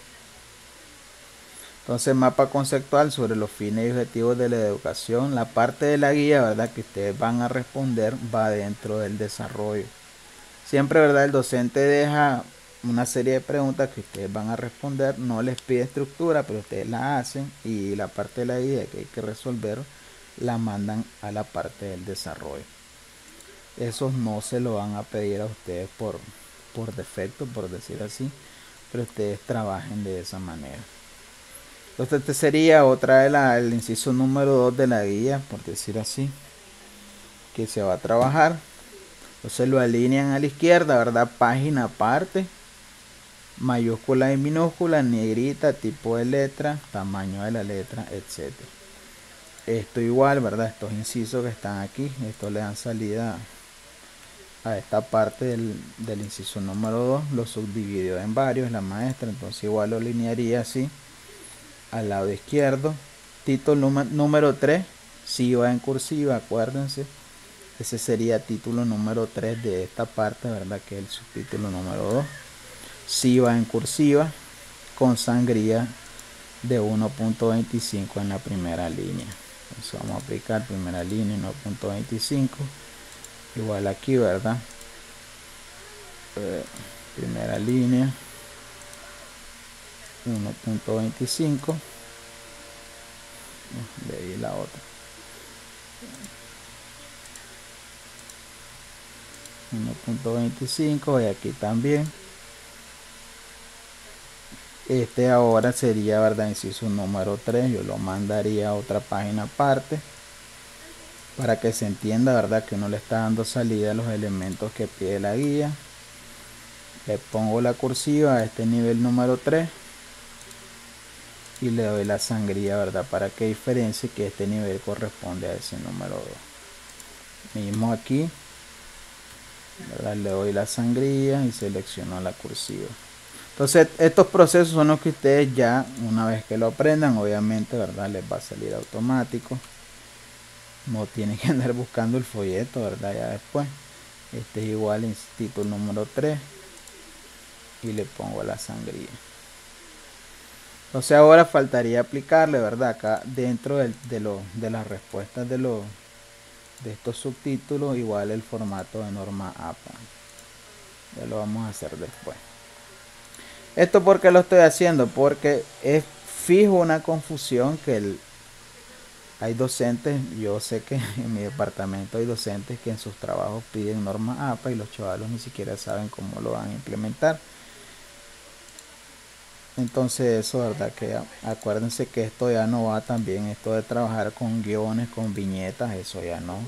Entonces, mapa conceptual sobre los fines y objetivos de la educación. La parte de la guía, ¿verdad? Que ustedes van a responder va dentro del desarrollo. Siempre, ¿verdad? El docente deja una serie de preguntas que ustedes van a responder. No les pide estructura, pero ustedes la hacen. Y la parte de la guía que hay que resolver la mandan a la parte del desarrollo. Esos no se lo van a pedir a ustedes por, por defecto, por decir así. Pero ustedes trabajen de esa manera. Entonces este sería otra de la, el inciso número dos de la guía, por decir así, que se va a trabajar. Entonces lo alinean a la izquierda, ¿verdad? Página aparte, mayúscula y minúscula, negrita, tipo de letra, tamaño de la letra, etcétera. Esto igual, ¿verdad? Estos incisos que están aquí, esto le dan salida a esta parte del, del inciso número dos, lo subdividió en varios la maestra, entonces igual lo alinearía así. Al lado izquierdo, título número tres, si va en cursiva, acuérdense, ese sería título número tres de esta parte, ¿verdad? Que es el subtítulo número dos. sí va en cursiva con sangría de uno punto veinticinco en la primera línea. Entonces vamos a aplicar primera línea uno punto veinticinco, igual aquí, ¿verdad? Eh, primera línea uno punto veinticinco, de ahí la otra uno punto veinticinco, y aquí también. Este ahora sería, ¿verdad?, inciso número tres. Yo lo mandaría a otra página aparte para que se entienda, ¿verdad?, que uno le está dando salida a los elementos que pide la guía. Le pongo la cursiva a este nivel número tres y le doy la sangría, ¿verdad?, para que diferencie que este nivel corresponde a ese número dos. Mismo aquí, ¿verdad?, le doy la sangría y selecciono la cursiva. Entonces estos procesos son los que ustedes ya, una vez que lo aprendan, obviamente, ¿verdad?, les va a salir automático. No tienen que andar buscando el folleto, ¿verdad?, ya después. Este es igual en título número tres y le pongo la sangría. Entonces ahora faltaría aplicarle, ¿verdad?, acá dentro de, de, lo, de las respuestas de, lo, de estos subtítulos, igual el formato de norma A P A. Ya lo vamos a hacer después. ¿Esto por qué lo estoy haciendo? Porque es fijo una confusión que el, hay docentes, yo sé que en mi departamento hay docentes que en sus trabajos piden norma A P A y los chavalos ni siquiera saben cómo lo van a implementar. Entonces eso, ¿verdad?, que acuérdense que esto ya no va también, esto de trabajar con guiones, con viñetas, eso ya no.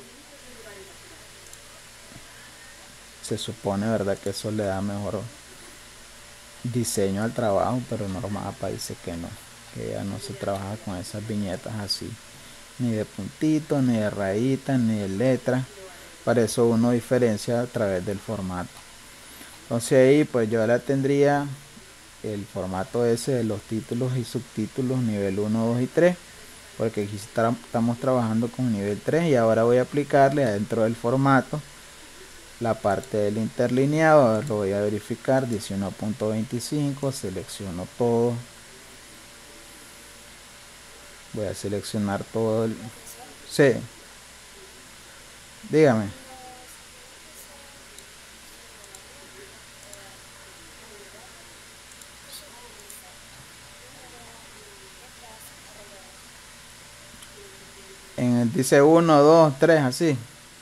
Se supone, ¿verdad?, que eso le da mejor diseño al trabajo, pero norma A P A dice que no, que ya no se trabaja con esas viñetas así, ni de puntitos, ni de rayitas, ni de letras. Para eso uno diferencia a través del formato. Entonces ahí pues yo la tendría el formato ese de los títulos y subtítulos nivel uno, dos y tres, porque aquí estamos trabajando con nivel tres, y ahora voy a aplicarle adentro del formato la parte del interlineado. Lo voy a verificar, dieciuno punto veinticinco, selecciono todo, voy a seleccionar todo el... Sí, dígame. En el dice uno, dos, tres, así.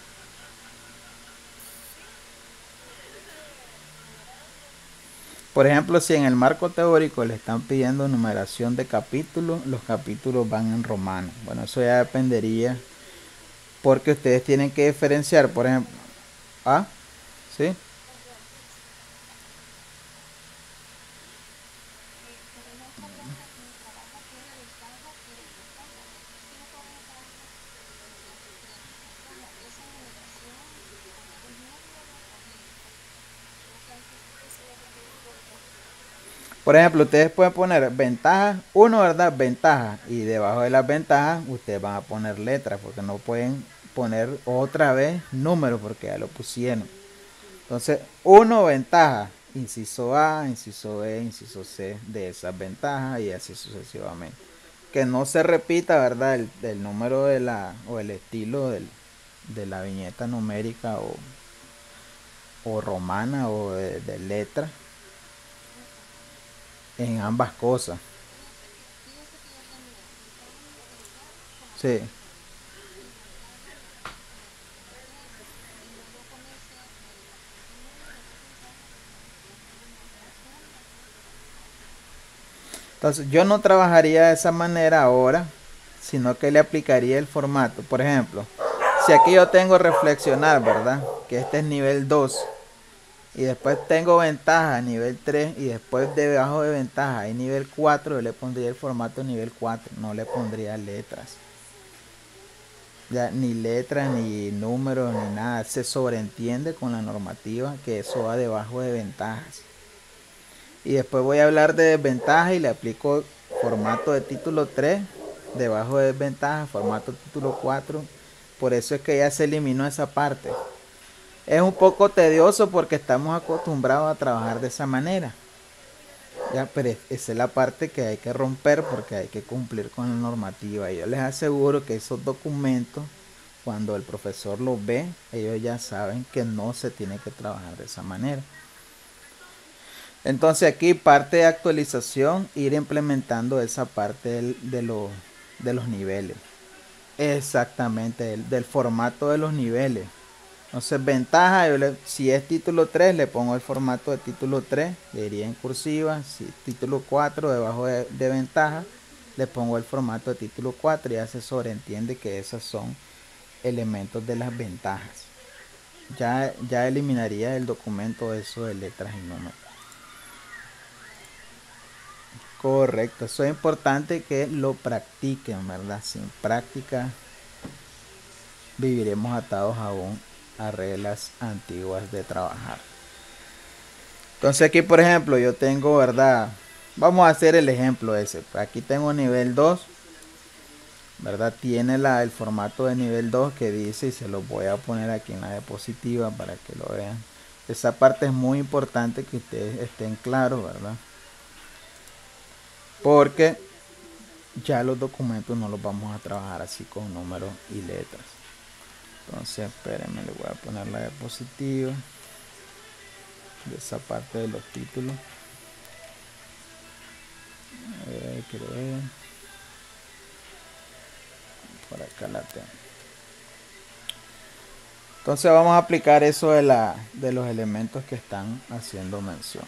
Por ejemplo, si en el marco teórico le están pidiendo numeración de capítulos, los capítulos van en romano. Bueno, eso ya dependería, porque ustedes tienen que diferenciar, por ejemplo, ¿ah? ¿Sí? Por ejemplo, ustedes pueden poner ventajas, uno, ¿verdad?, ventaja, y debajo de las ventajas ustedes van a poner letras, porque no pueden poner otra vez números porque ya lo pusieron. Entonces, uno, ventaja, inciso A, inciso B, inciso C de esas ventajas, y así sucesivamente. Que no se repita, ¿verdad?, el, el número de la, o el estilo del, de la viñeta numérica o, o romana o de, de letra en ambas cosas. Sí. Entonces yo no trabajaría de esa manera ahora, sino que le aplicaría el formato. Por ejemplo, si aquí yo tengo reflexionar, ¿verdad?, que este es nivel dos, y después tengo ventaja nivel tres, y después debajo de ventaja hay nivel cuatro, yo le pondría el formato nivel cuatro, no le pondría letras. Ya, ni letras, ni números, ni nada. Se sobreentiende con la normativa que eso va debajo de ventajas. Y después voy a hablar de desventaja y le aplico formato de título tres, debajo de desventaja, formato título cuatro. Por eso es que ya se eliminó esa parte. Es un poco tedioso porque estamos acostumbrados a trabajar de esa manera. Ya, pero es- esa es la parte que hay que romper porque hay que cumplir con la normativa. Y yo les aseguro que esos documentos, cuando el profesor los ve, ellos ya saben que no se tiene que trabajar de esa manera. Entonces aquí parte de actualización, ir implementando esa parte del- de, los, de los niveles. Exactamente, del, del formato de los niveles. Entonces, ventaja, yo le- si es título tres le pongo el formato de título tres, le iría en cursiva. Si título cuatro debajo de, de ventaja, le pongo el formato de título cuatro y ya se sobreentiende que esos son elementos de las ventajas. Ya, ya eliminaría el documento eso de letras y números. Correcto, eso es importante que lo practiquen, ¿verdad? Sin práctica viviremos atados aún a reglas antiguas de trabajar. Entonces aquí, por ejemplo, yo tengo, ¿verdad? Vamos a hacer el ejemplo ese. Aquí tengo nivel dos, ¿verdad? Tiene la, el formato de nivel dos que dice, y se lo voy a poner aquí en la diapositiva para que lo vean. Esa parte es muy importante que ustedes estén claros, ¿verdad? Porque ya los documentos no los vamos a trabajar así con números y letras. Entonces, espérenme, le voy a poner la diapositiva de esa parte de los títulos. Eh, quiero ver. Por acá la tengo. Entonces vamos a aplicar eso de, la, de los elementos que están haciendo mención.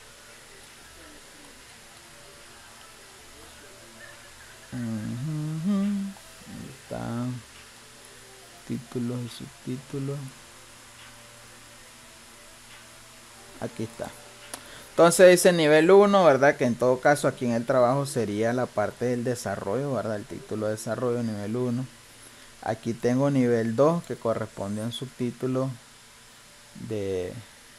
Uh-huh. Ahí están títulos y subtítulos. Aquí está. Entonces dice nivel uno, ¿verdad? Que en todo caso aquí en el trabajo sería la parte del desarrollo, ¿verdad? El título de desarrollo nivel uno. Aquí tengo nivel dos que corresponde a un subtítulo de,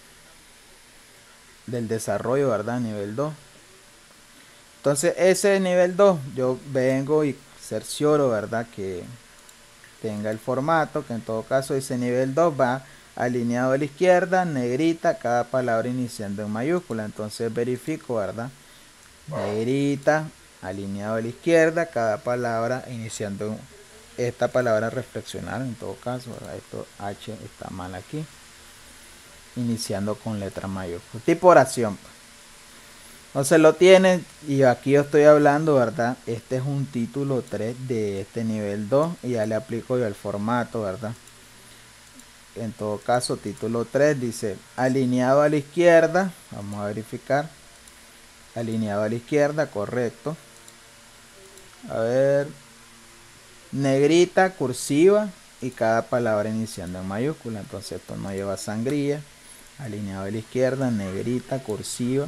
del desarrollo, ¿verdad? Nivel dos. Entonces ese nivel dos yo vengo y cercioro, ¿verdad? Que tenga el formato, que en todo caso ese nivel dos va alineado a la izquierda, negrita, cada palabra iniciando en mayúscula. Entonces verifico, ¿verdad? Negrita, alineado a la izquierda, cada palabra iniciando en esta palabra reflexionar, en todo caso, ¿verdad? Esto H está mal aquí, iniciando con letra mayúscula. Tipo oración. Entonces lo tienen y aquí yo estoy hablando, ¿verdad? Este es un título tres de este nivel dos y ya le aplico yo el formato, ¿verdad? En todo caso, título tres dice alineado a la izquierda. Vamos a verificar. Alineado a la izquierda, correcto. A ver. Negrita, cursiva y cada palabra iniciando en mayúscula. Entonces esto no lleva sangría. Alineado a la izquierda, negrita, cursiva.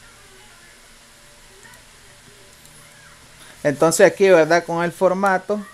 Entonces aquí, ¿verdad? Con el formato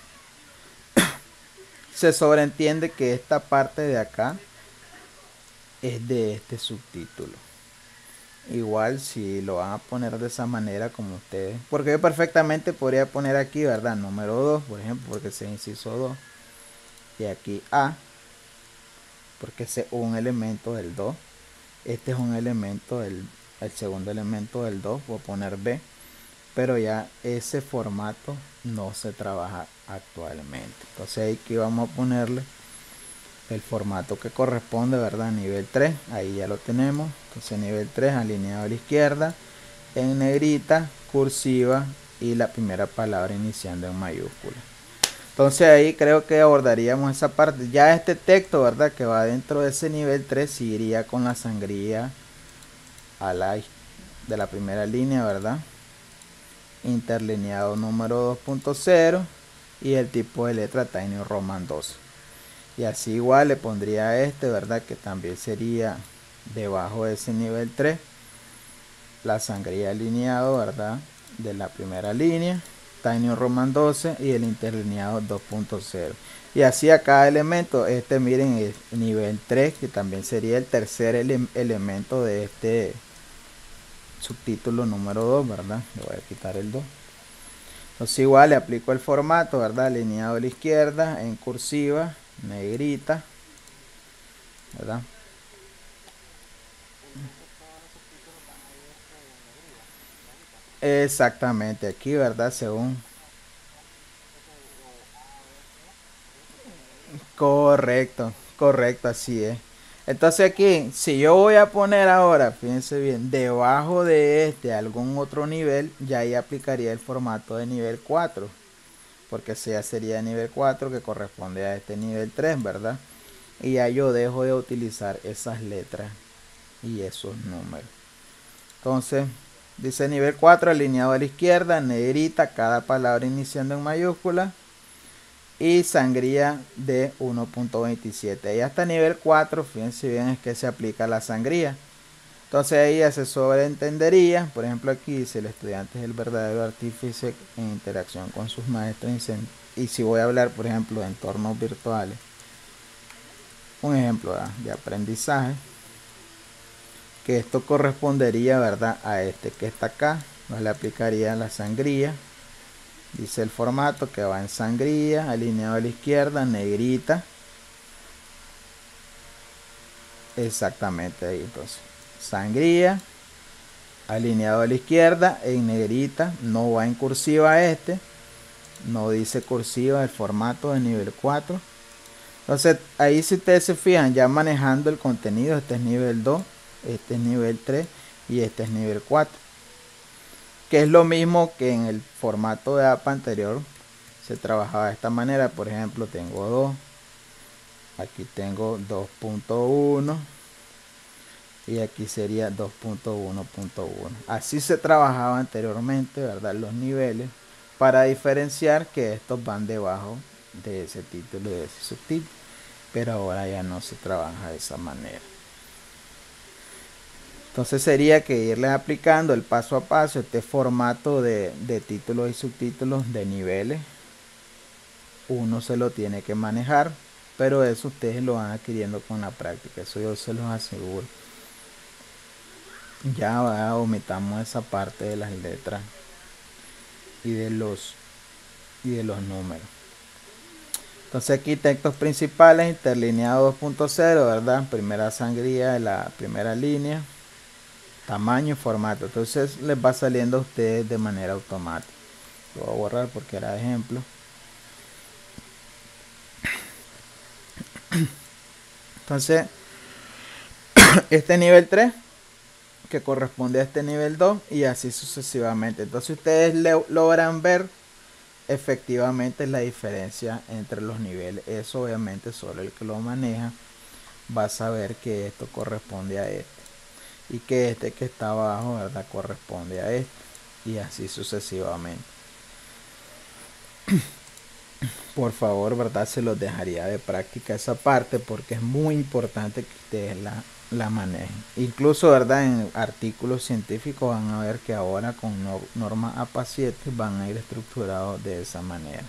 se sobreentiende que esta parte de acá es de este subtítulo. Igual si lo van a poner de esa manera como ustedes, porque yo perfectamente podría poner aquí, ¿verdad? Número dos, por ejemplo, porque se inciso dos. Y aquí A, porque ese es un elemento del dos. Este es un elemento del el segundo elemento del dos, voy a poner B. Pero ya ese formato no se trabaja actualmente. Entonces aquí vamos a ponerle el formato que corresponde, ¿verdad? Nivel tres, ahí ya lo tenemos. Entonces nivel tres, alineado a la izquierda, en negrita, cursiva y la primera palabra iniciando en mayúscula. Entonces ahí creo que abordaríamos esa parte. Ya este texto, ¿verdad? Que va dentro de ese nivel tres, sí iría con la sangría a la, de la primera línea, ¿verdad? Interlineado número dos punto cero y el tipo de letra Tiny Roman dos. Y así igual le pondría este, ¿verdad? Que también sería debajo de ese nivel tres. La sangría alineado, ¿verdad? De la primera línea. Tiny Roman doce y el interlineado dos punto cero. Y así a cada elemento. Este miren es nivel tres, que también sería el tercer ele elemento de este subtítulo número dos, ¿verdad? Le voy a quitar el dos. Entonces igual le aplico el formato, ¿verdad? Alineado a la izquierda, en cursiva, negrita, ¿verdad? Entonces todos los subtítulos van a ir este, en negrilla. Exactamente, aquí, ¿verdad? Según. Correcto, correcto, así es. Entonces aquí, si yo voy a poner ahora, fíjense bien, debajo de este algún otro nivel, ya ahí aplicaría el formato de nivel cuatro, porque ese ya sería nivel cuatro que corresponde a este nivel tres, ¿verdad? Y ya yo dejo de utilizar esas letras y esos números. Entonces, dice nivel cuatro, alineado a la izquierda, negrita, cada palabra iniciando en mayúscula y sangría de uno punto veintisiete. Y hasta nivel cuatro, fíjense bien, es que se aplica la sangría. Entonces ahí ya se sobreentendería, por ejemplo aquí dice el estudiante es el verdadero artífice en interacción con sus maestros. Y si voy a hablar, por ejemplo, de entornos virtuales, un ejemplo de aprendizaje, que esto correspondería, ¿verdad?, a este que está acá. Nos le aplicaría la sangría. Dice el formato que va en sangría, alineado a la izquierda, negrita. Exactamente ahí, entonces. Sangría, alineado a la izquierda, en negrita. No va en cursiva este. No dice cursiva el formato de nivel cuatro. Entonces, ahí si ustedes se fijan, ya manejando el contenido, este es nivel dos, este es nivel tres y este es nivel cuatro. Que es lo mismo que en el formato de A P A anterior se trabajaba de esta manera. Por ejemplo, tengo dos, aquí tengo dos punto uno y aquí sería dos punto uno punto uno. Así se trabajaba anteriormente, ¿verdad?, los niveles, para diferenciar que estos van debajo de ese título y de ese subtítulo, pero ahora ya no se trabaja de esa manera. Entonces sería que irles aplicando el paso a paso este formato de, de títulos y subtítulos de niveles. Uno se lo tiene que manejar, pero eso ustedes lo van adquiriendo con la práctica, eso yo se los aseguro. Ya va, omitamos esa parte de las letras y de los y de los números. Entonces aquí textos principales, interlineado dos punto cero, ¿verdad? Primera sangría de la primera línea. Tamaño y formato. Entonces les va saliendo a ustedes de manera automática. Lo voy a borrar porque era ejemplo. Entonces, este nivel tres que corresponde a este nivel dos y así sucesivamente. Entonces ustedes le logran ver efectivamente la diferencia entre los niveles. Eso obviamente solo el que lo maneja va a saber que esto corresponde a este y que este que está abajo, ¿verdad?, corresponde a este y así sucesivamente. Por favor, ¿verdad?, se los dejaría de práctica esa parte porque es muy importante que ustedes la, la manejen. Incluso, ¿verdad?, en artículos científicos van a ver que ahora con no, norma A P A siete van a ir estructurados de esa manera.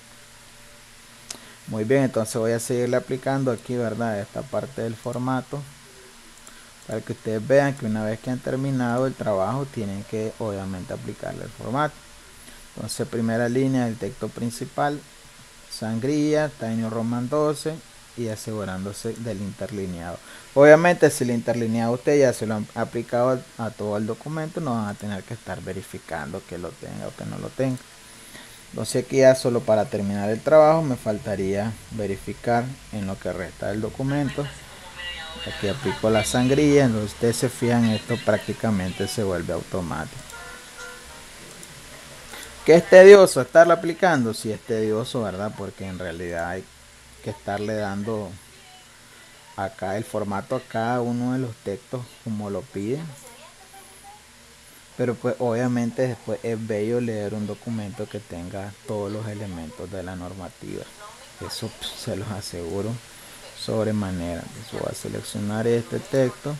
Muy bien, entonces voy a seguirle aplicando aquí, ¿verdad?, esta parte del formato para que ustedes vean que una vez que han terminado el trabajo tienen que obviamente aplicarle el formato. Entonces, primera línea del texto principal, sangría, Tiny Roman doce y asegurándose del interlineado. Obviamente si el interlineado usted ya se lo han aplicado a, a todo el documento, no van a tener que estar verificando que lo tenga o que no lo tenga. Entonces aquí ya solo para terminar el trabajo me faltaría verificar en lo que resta del documento. Aquí aplico la sangría, entonces ustedes se fijan, esto prácticamente se vuelve automático. ¿Que es tedioso estarlo aplicando? Sí, es tedioso, ¿verdad? Porque en realidad hay que estarle dando acá el formato a cada uno de los textos como lo piden. Pero pues obviamente después es bello leer un documento que tenga todos los elementos de la normativa. Eso pues, se los aseguro sobremanera. Entonces voy a seleccionar este texto.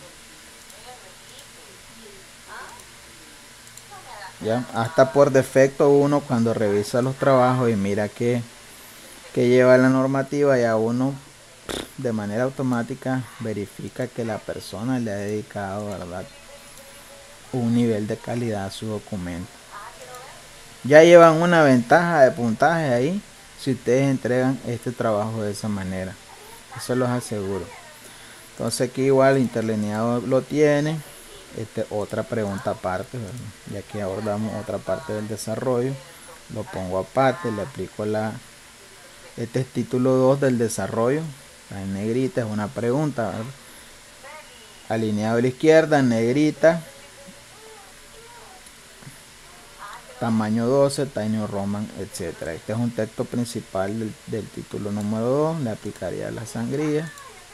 Ya, hasta por defecto uno cuando revisa los trabajos y mira que, que lleva la normativa, ya uno de manera automática verifica que la persona le ha dedicado, ¿verdad?, un nivel de calidad a su documento. Ya llevan una ventaja de puntaje ahí si ustedes entregan este trabajo de esa manera, eso los aseguro. Entonces aquí igual interlineado lo tiene, este, otra pregunta aparte, ¿verdad? Ya que abordamos otra parte del desarrollo, lo pongo aparte, le aplico la, este es título dos del desarrollo, está en negrita, es una pregunta, ¿verdad? Alineado a la izquierda, en negrita, tamaño doce, Tiny Roman, etcétera. Este es un texto principal del, del título número dos, le aplicaría la sangría.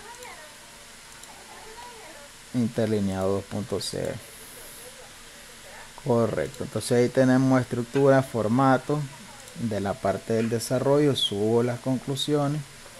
Interlineado dos punto cero. Correcto, entonces ahí tenemos estructura, formato de la parte del desarrollo, subo las conclusiones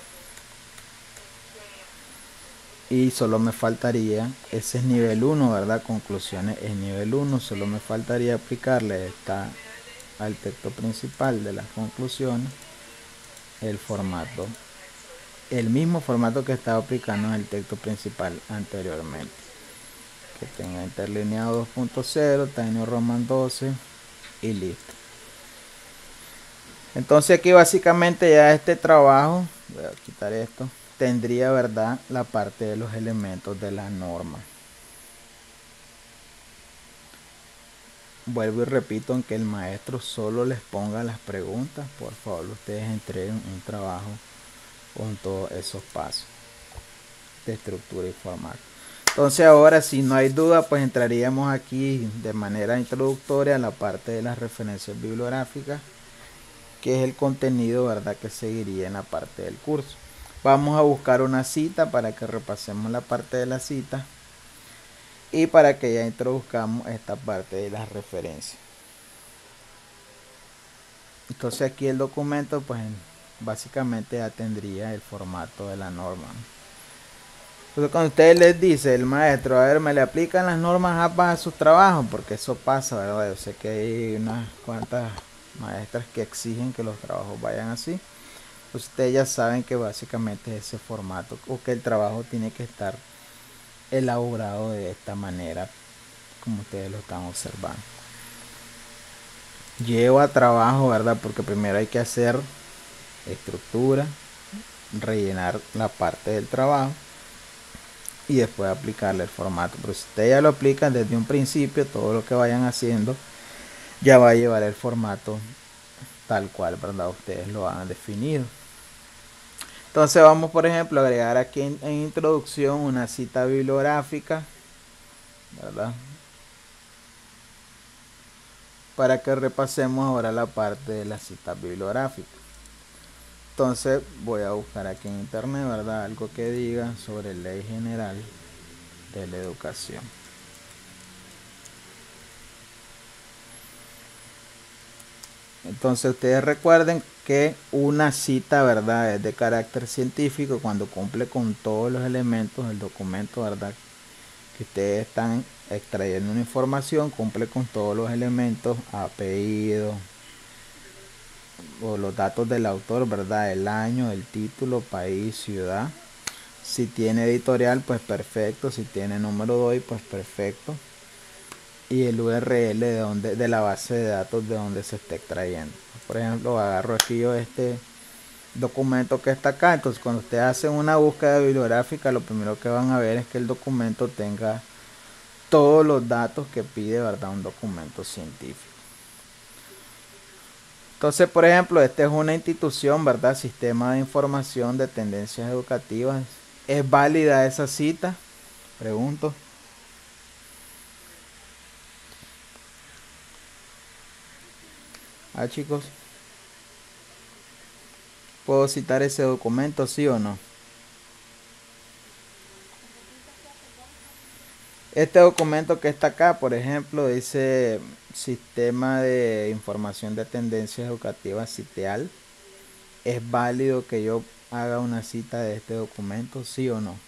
y solo me faltaría, ese es nivel uno, ¿verdad? Conclusiones es nivel uno, solo me faltaría aplicarle esta al texto principal de las conclusiones el formato, el mismo formato que estaba aplicando en el texto principal anteriormente, que tenga interlineado dos punto cero, Tiny Roman doce y listo. Entonces aquí básicamente ya este trabajo, voy a quitar esto, tendría, ¿verdad?, la parte de los elementos de la norma. Vuelvo y repito, en que el maestro solo les ponga las preguntas, por favor ustedes entreguen un trabajo con todos esos pasos de estructura y formato. Entonces ahora, si no hay duda, pues entraríamos aquí de manera introductoria a la parte de las referencias bibliográficas, que es el contenido, ¿verdad?, que seguiría en la parte del curso. Vamos a buscar una cita para que repasemos la parte de la cita y para que ya introduzcamos esta parte de las referencias. Entonces aquí el documento, pues básicamente ya tendría el formato de la norma. Entonces cuando ustedes les dice el maestro, a ver, me le aplican las normas A P A a sus trabajos, porque eso pasa, ¿verdad? Yo sé que hay unas cuantas maestras que exigen que los trabajos vayan así. Pues ustedes ya saben que básicamente es ese formato, o que el trabajo tiene que estar elaborado de esta manera, como ustedes lo están observando. Lleva trabajo, ¿verdad? Porque primero hay que hacer estructura, rellenar la parte del trabajo y después aplicarle el formato. Pero si ustedes ya lo aplican desde un principio, todo lo que vayan haciendo ya va a llevar el formato tal cual, ¿verdad? Ustedes lo han definido. Entonces vamos, por ejemplo, a agregar aquí en, en introducción una cita bibliográfica, ¿verdad?, para que repasemos ahora la parte de la cita bibliográfica. Entonces voy a buscar aquí en internet, ¿verdad?, algo que diga sobre ley general de la educación. Entonces ustedes recuerden que una cita, ¿verdad?, es de carácter científico cuando cumple con todos los elementos del documento, ¿verdad?, que ustedes están extrayendo una información, cumple con todos los elementos, apellido o los datos del autor, ¿verdad?, el año, el título, país, ciudad. Si tiene editorial, pues perfecto. Si tiene número D O I, pues perfecto. Y el U R L de, donde, de la base de datos de donde se esté extrayendo. Por ejemplo, agarro aquí yo este documento que está acá. Entonces cuando ustedes hacen una búsqueda bibliográfica, lo primero que van a ver es que el documento tenga todos los datos que pide, ¿verdad?, un documento científico. Entonces, por ejemplo, esta es una institución, ¿verdad?, Sistema de Información de Tendencias Educativas. ¿Es válida esa cita? Pregunto. Ah, chicos, ¿puedo citar ese documento, sí o no? Este documento que está acá, por ejemplo, dice Sistema de Información de Tendencias Educativas, SITEAL. ¿Es válido que yo haga una cita de este documento, sí o no?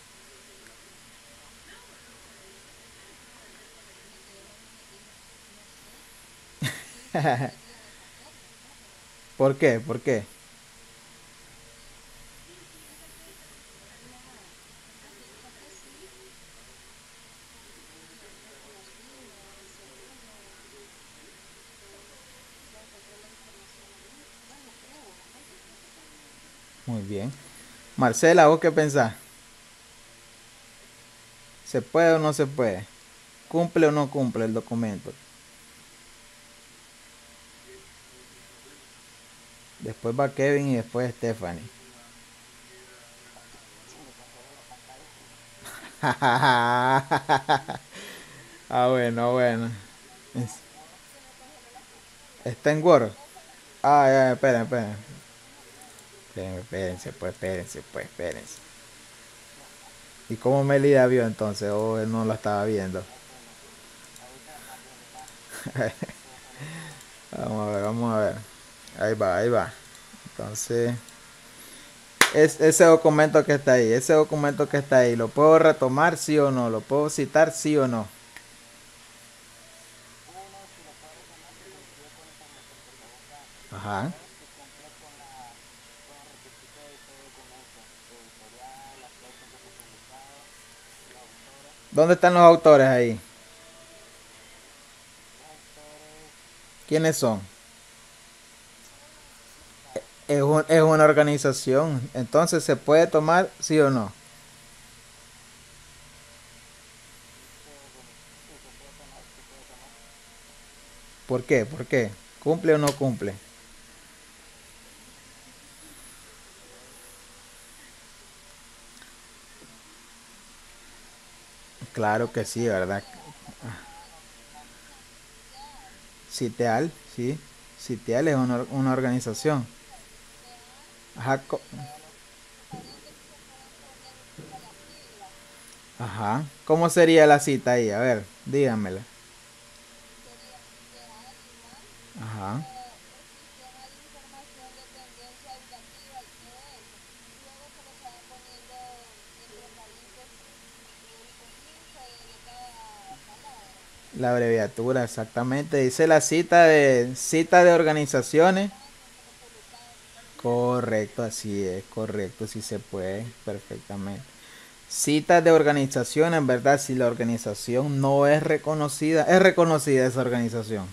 ¿Por qué? ¿Por qué? Muy bien. Marcela, ¿vos qué pensás? ¿Se puede o no se puede? ¿Cumple o no cumple el documento? Después va Kevin y después Stephanie. Ah, bueno, bueno. Es- Está en Word. Ah, ya, esperen, esperen. Esperen, espérense, pues, espérense, pues, espérense. ¿Y cómo Melida vio entonces? ¿O él no lo estaba viendo? Vamos a ver, vamos a ver. Ahí va, ahí va. Entonces, es ese documento que está ahí, ese documento que está ahí, ¿lo puedo retomar sí o no? ¿Lo puedo citar sí o no? Ajá. ¿Dónde están los autores ahí? ¿Quiénes son? Es, un- es una organización, entonces se puede tomar sí o no. ¿Por qué? ¿Por qué? ¿Cumple o no cumple? Claro que sí, ¿verdad? Citeal, sí. Citeal es una, una organización. Ajá, co- ajá. ¿Cómo sería la cita ahí? A ver, dígamela. Ajá. La abreviatura, exactamente. Dice la cita de cita de organizaciones. Correcto, así es, correcto, sí se puede, perfectamente. Citas de organización, en verdad, si la organización no es reconocida, es reconocida esa organización.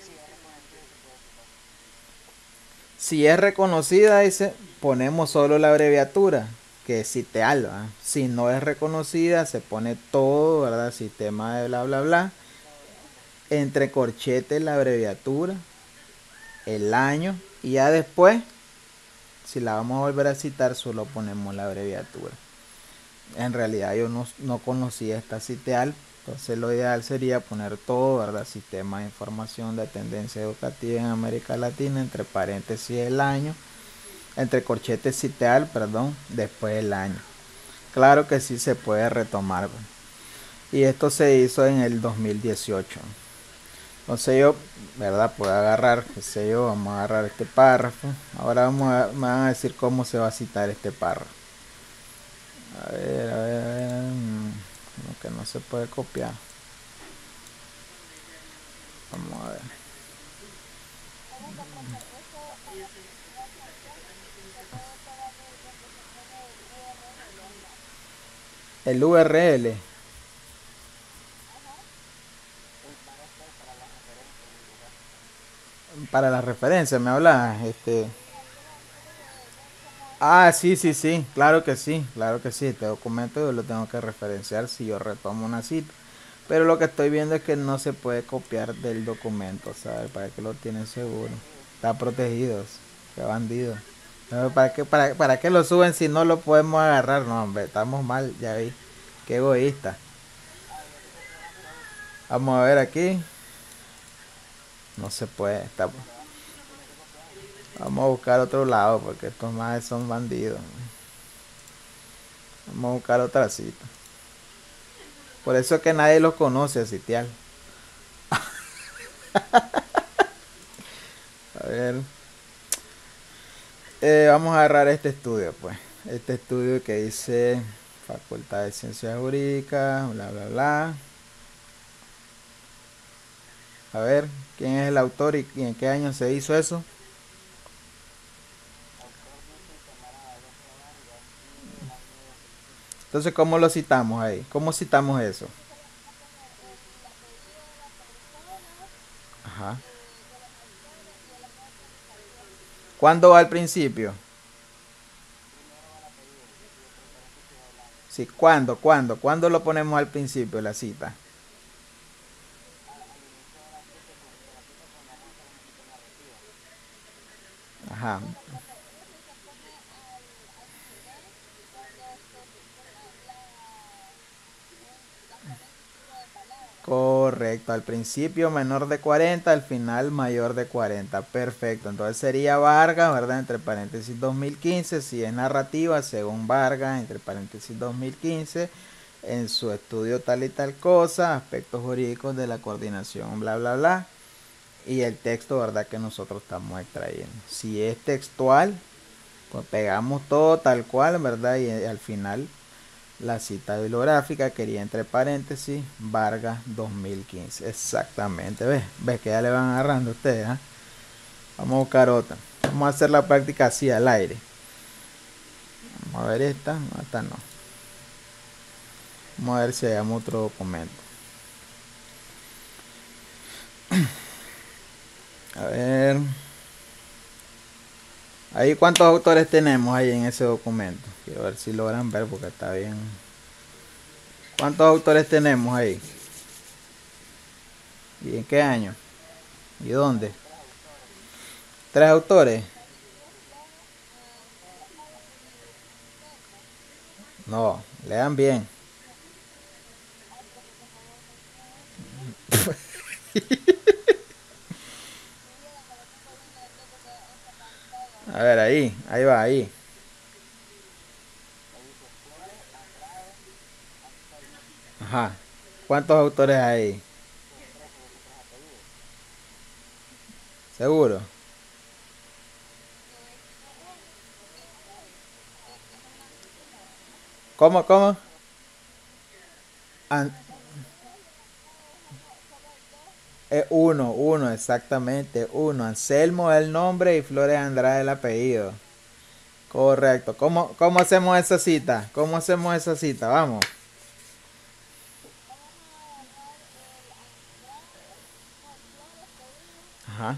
Si es reconocida, dice, ponemos solo la abreviatura, que es CITEAL, ¿verdad? Si no es reconocida, se pone todo, ¿verdad? Sistema de bla, bla, bla. Entre corchetes la abreviatura, el año, y ya después, si la vamos a volver a citar, solo ponemos la abreviatura. En realidad yo no, no conocía esta CITEAL, entonces lo ideal sería poner todo, ¿verdad? Sistema de información de tendencia educativa en América Latina, entre paréntesis el año, entre corchetes CITEAL, perdón, después el año. Claro que sí se puede retomar. Y esto se hizo en el dos mil dieciocho. Entonces yo, ¿verdad? Puedo agarrar, qué sé yo, vamos a agarrar este párrafo. Ahora vamos a, me van a decir cómo se va a citar este párrafo. A ver, a ver, a ver. mm, Como que no se puede copiar. Vamos a ver. El U R L para la referencia, ¿me hablas? Este. Ah, sí, sí, sí, claro que sí, claro que sí. Este documento yo lo tengo que referenciar si yo retomo una cita. Pero lo que estoy viendo es que no se puede copiar del documento, ¿sabes? ¿Para que lo tienen seguro? Está protegido. Qué bandido. No, ¿Para qué, para, ¿Para qué lo suben si no lo podemos agarrar? No, hombre, estamos mal, ya vi. Qué egoísta. Vamos a ver aquí. No se puede. Está... Vamos a buscar otro lado porque estos más son bandidos. Vamos a buscar otra cita. Por eso es que nadie los conoce a Sitial. A ver. Eh, vamos a agarrar este estudio, pues. Este estudio que dice Facultad de Ciencias Jurídicas, bla, bla, bla. A ver, ¿quién es el autor y en qué año se hizo eso? Entonces, ¿cómo lo citamos ahí? ¿Cómo citamos eso? Ajá. ¿Cuándo va al principio? Sí, ¿cuándo? ¿Cuándo? ¿Cuándo lo ponemos al principio de la cita? Ajá. Correcto, al principio menor de cuarenta, al final mayor de cuarenta. Perfecto, entonces sería Vargas, ¿verdad? Entre paréntesis dos mil quince, si es narrativa, según Vargas, entre paréntesis dos mil quince, en su estudio tal y tal cosa, aspectos jurídicos de la coordinación, bla, bla, bla. Y el texto, ¿verdad? Que nosotros estamos extrayendo. Si es textual, pues pegamos todo tal cual, ¿verdad? Y al final la cita bibliográfica quería entre paréntesis Vargas dos mil quince. Exactamente, ¿ves? ¿Ves que ya le van agarrando a ustedes? ¿Eh? Vamos a buscar otra. Vamos a hacer la práctica así al aire. Vamos a ver esta. No, esta no. Vamos a ver si hay otro documento. A ver. Ahí cuántos autores tenemos ahí en ese documento. Quiero ver si logran ver porque está bien. ¿Cuántos autores tenemos ahí? ¿Y en qué año? ¿Y dónde? ¿Tres autores? No, lean bien. A ver, ahí, ahí va, ahí. Ajá. ¿Cuántos autores hay? ¿Seguro? ¿Cómo, cómo? An eh, uno, uno, exactamente, uno. Anselmo es el nombre y Flores Andrade el apellido. Correcto. ¿Cómo, cómo hacemos esa cita? ¿Cómo hacemos esa cita? Vamos. Ajá.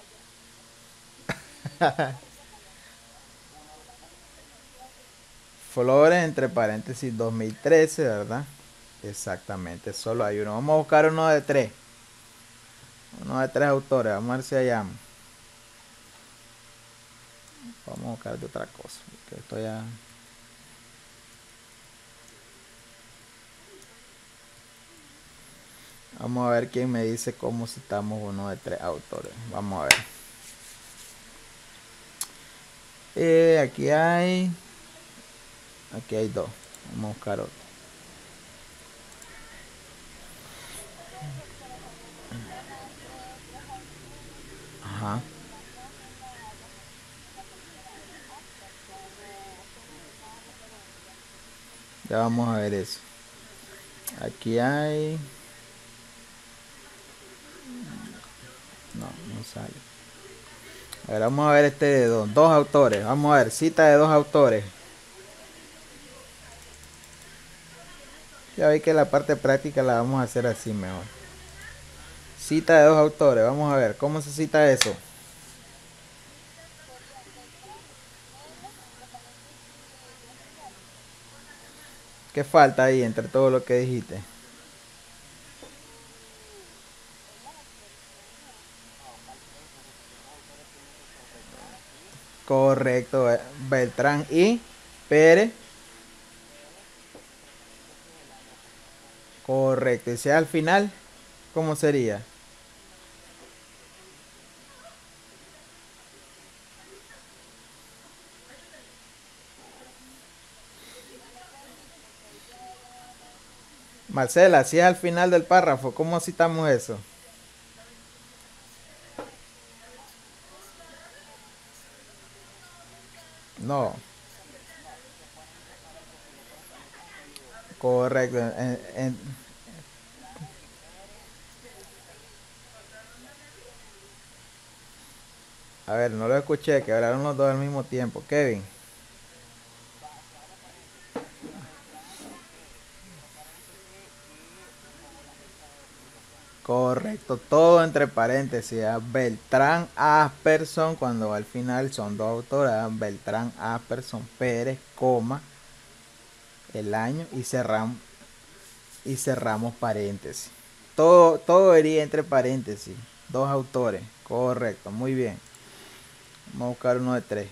Flores entre paréntesis dos mil trece, ¿verdad? Exactamente, solo hay uno. Vamos a buscar uno de tres. Uno de tres autores. Vamos a ver si allá. Vamos a buscar de otra cosa. Porque esto ya... Vamos a ver quién me dice cómo citamos uno de tres autores. Vamos a ver. Eh, aquí hay... Aquí hay dos. Vamos a buscar otro. Ajá. Ya vamos a ver eso. Aquí hay... No, no sale. A ver, vamos a ver este de dos. Dos autores. Vamos a ver, cita de dos autores. Ya veis que la parte práctica la vamos a hacer así mejor. Cita de dos autores. Vamos a ver, ¿cómo se cita eso? ¿Qué falta ahí entre todo lo que dijiste? Correcto. Beltrán y Pérez. Correcto. Y si al final, ¿cómo sería? Marcela, si es al final del párrafo, ¿cómo citamos eso? No. Correcto. En, en, a ver, no lo escuché, que hablaron los dos al mismo tiempo. Kevin. Correcto, todo entre paréntesis. ¿eh? Beltrán Asperson, cuando va al final son dos autores. ¿eh? Beltrán Asperson Pérez, coma, el año y cerramos, y cerramos paréntesis. Todo, todo iría entre paréntesis. Dos autores. Correcto, muy bien. Vamos a buscar uno de tres.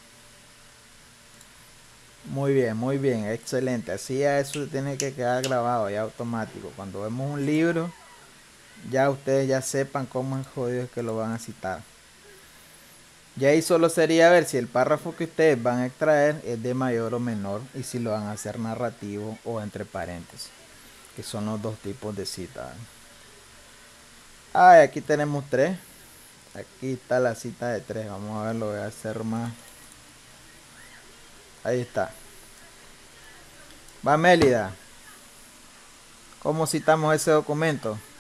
Muy bien, muy bien, excelente. Así a eso tiene que quedar grabado ya automático. Cuando vemos un libro, ya ustedes ya sepan cómo es jodido es que lo van a citar. Ya ahí solo sería ver si el párrafo que ustedes van a extraer es de mayor o menor y si lo van a hacer narrativo o entre paréntesis, que son los dos tipos de cita. Ah, y aquí tenemos tres. Aquí está la cita de tres. Vamos a ver, lo voy a hacer más. Ahí está. Va Mélida. ¿Cómo citamos ese documento?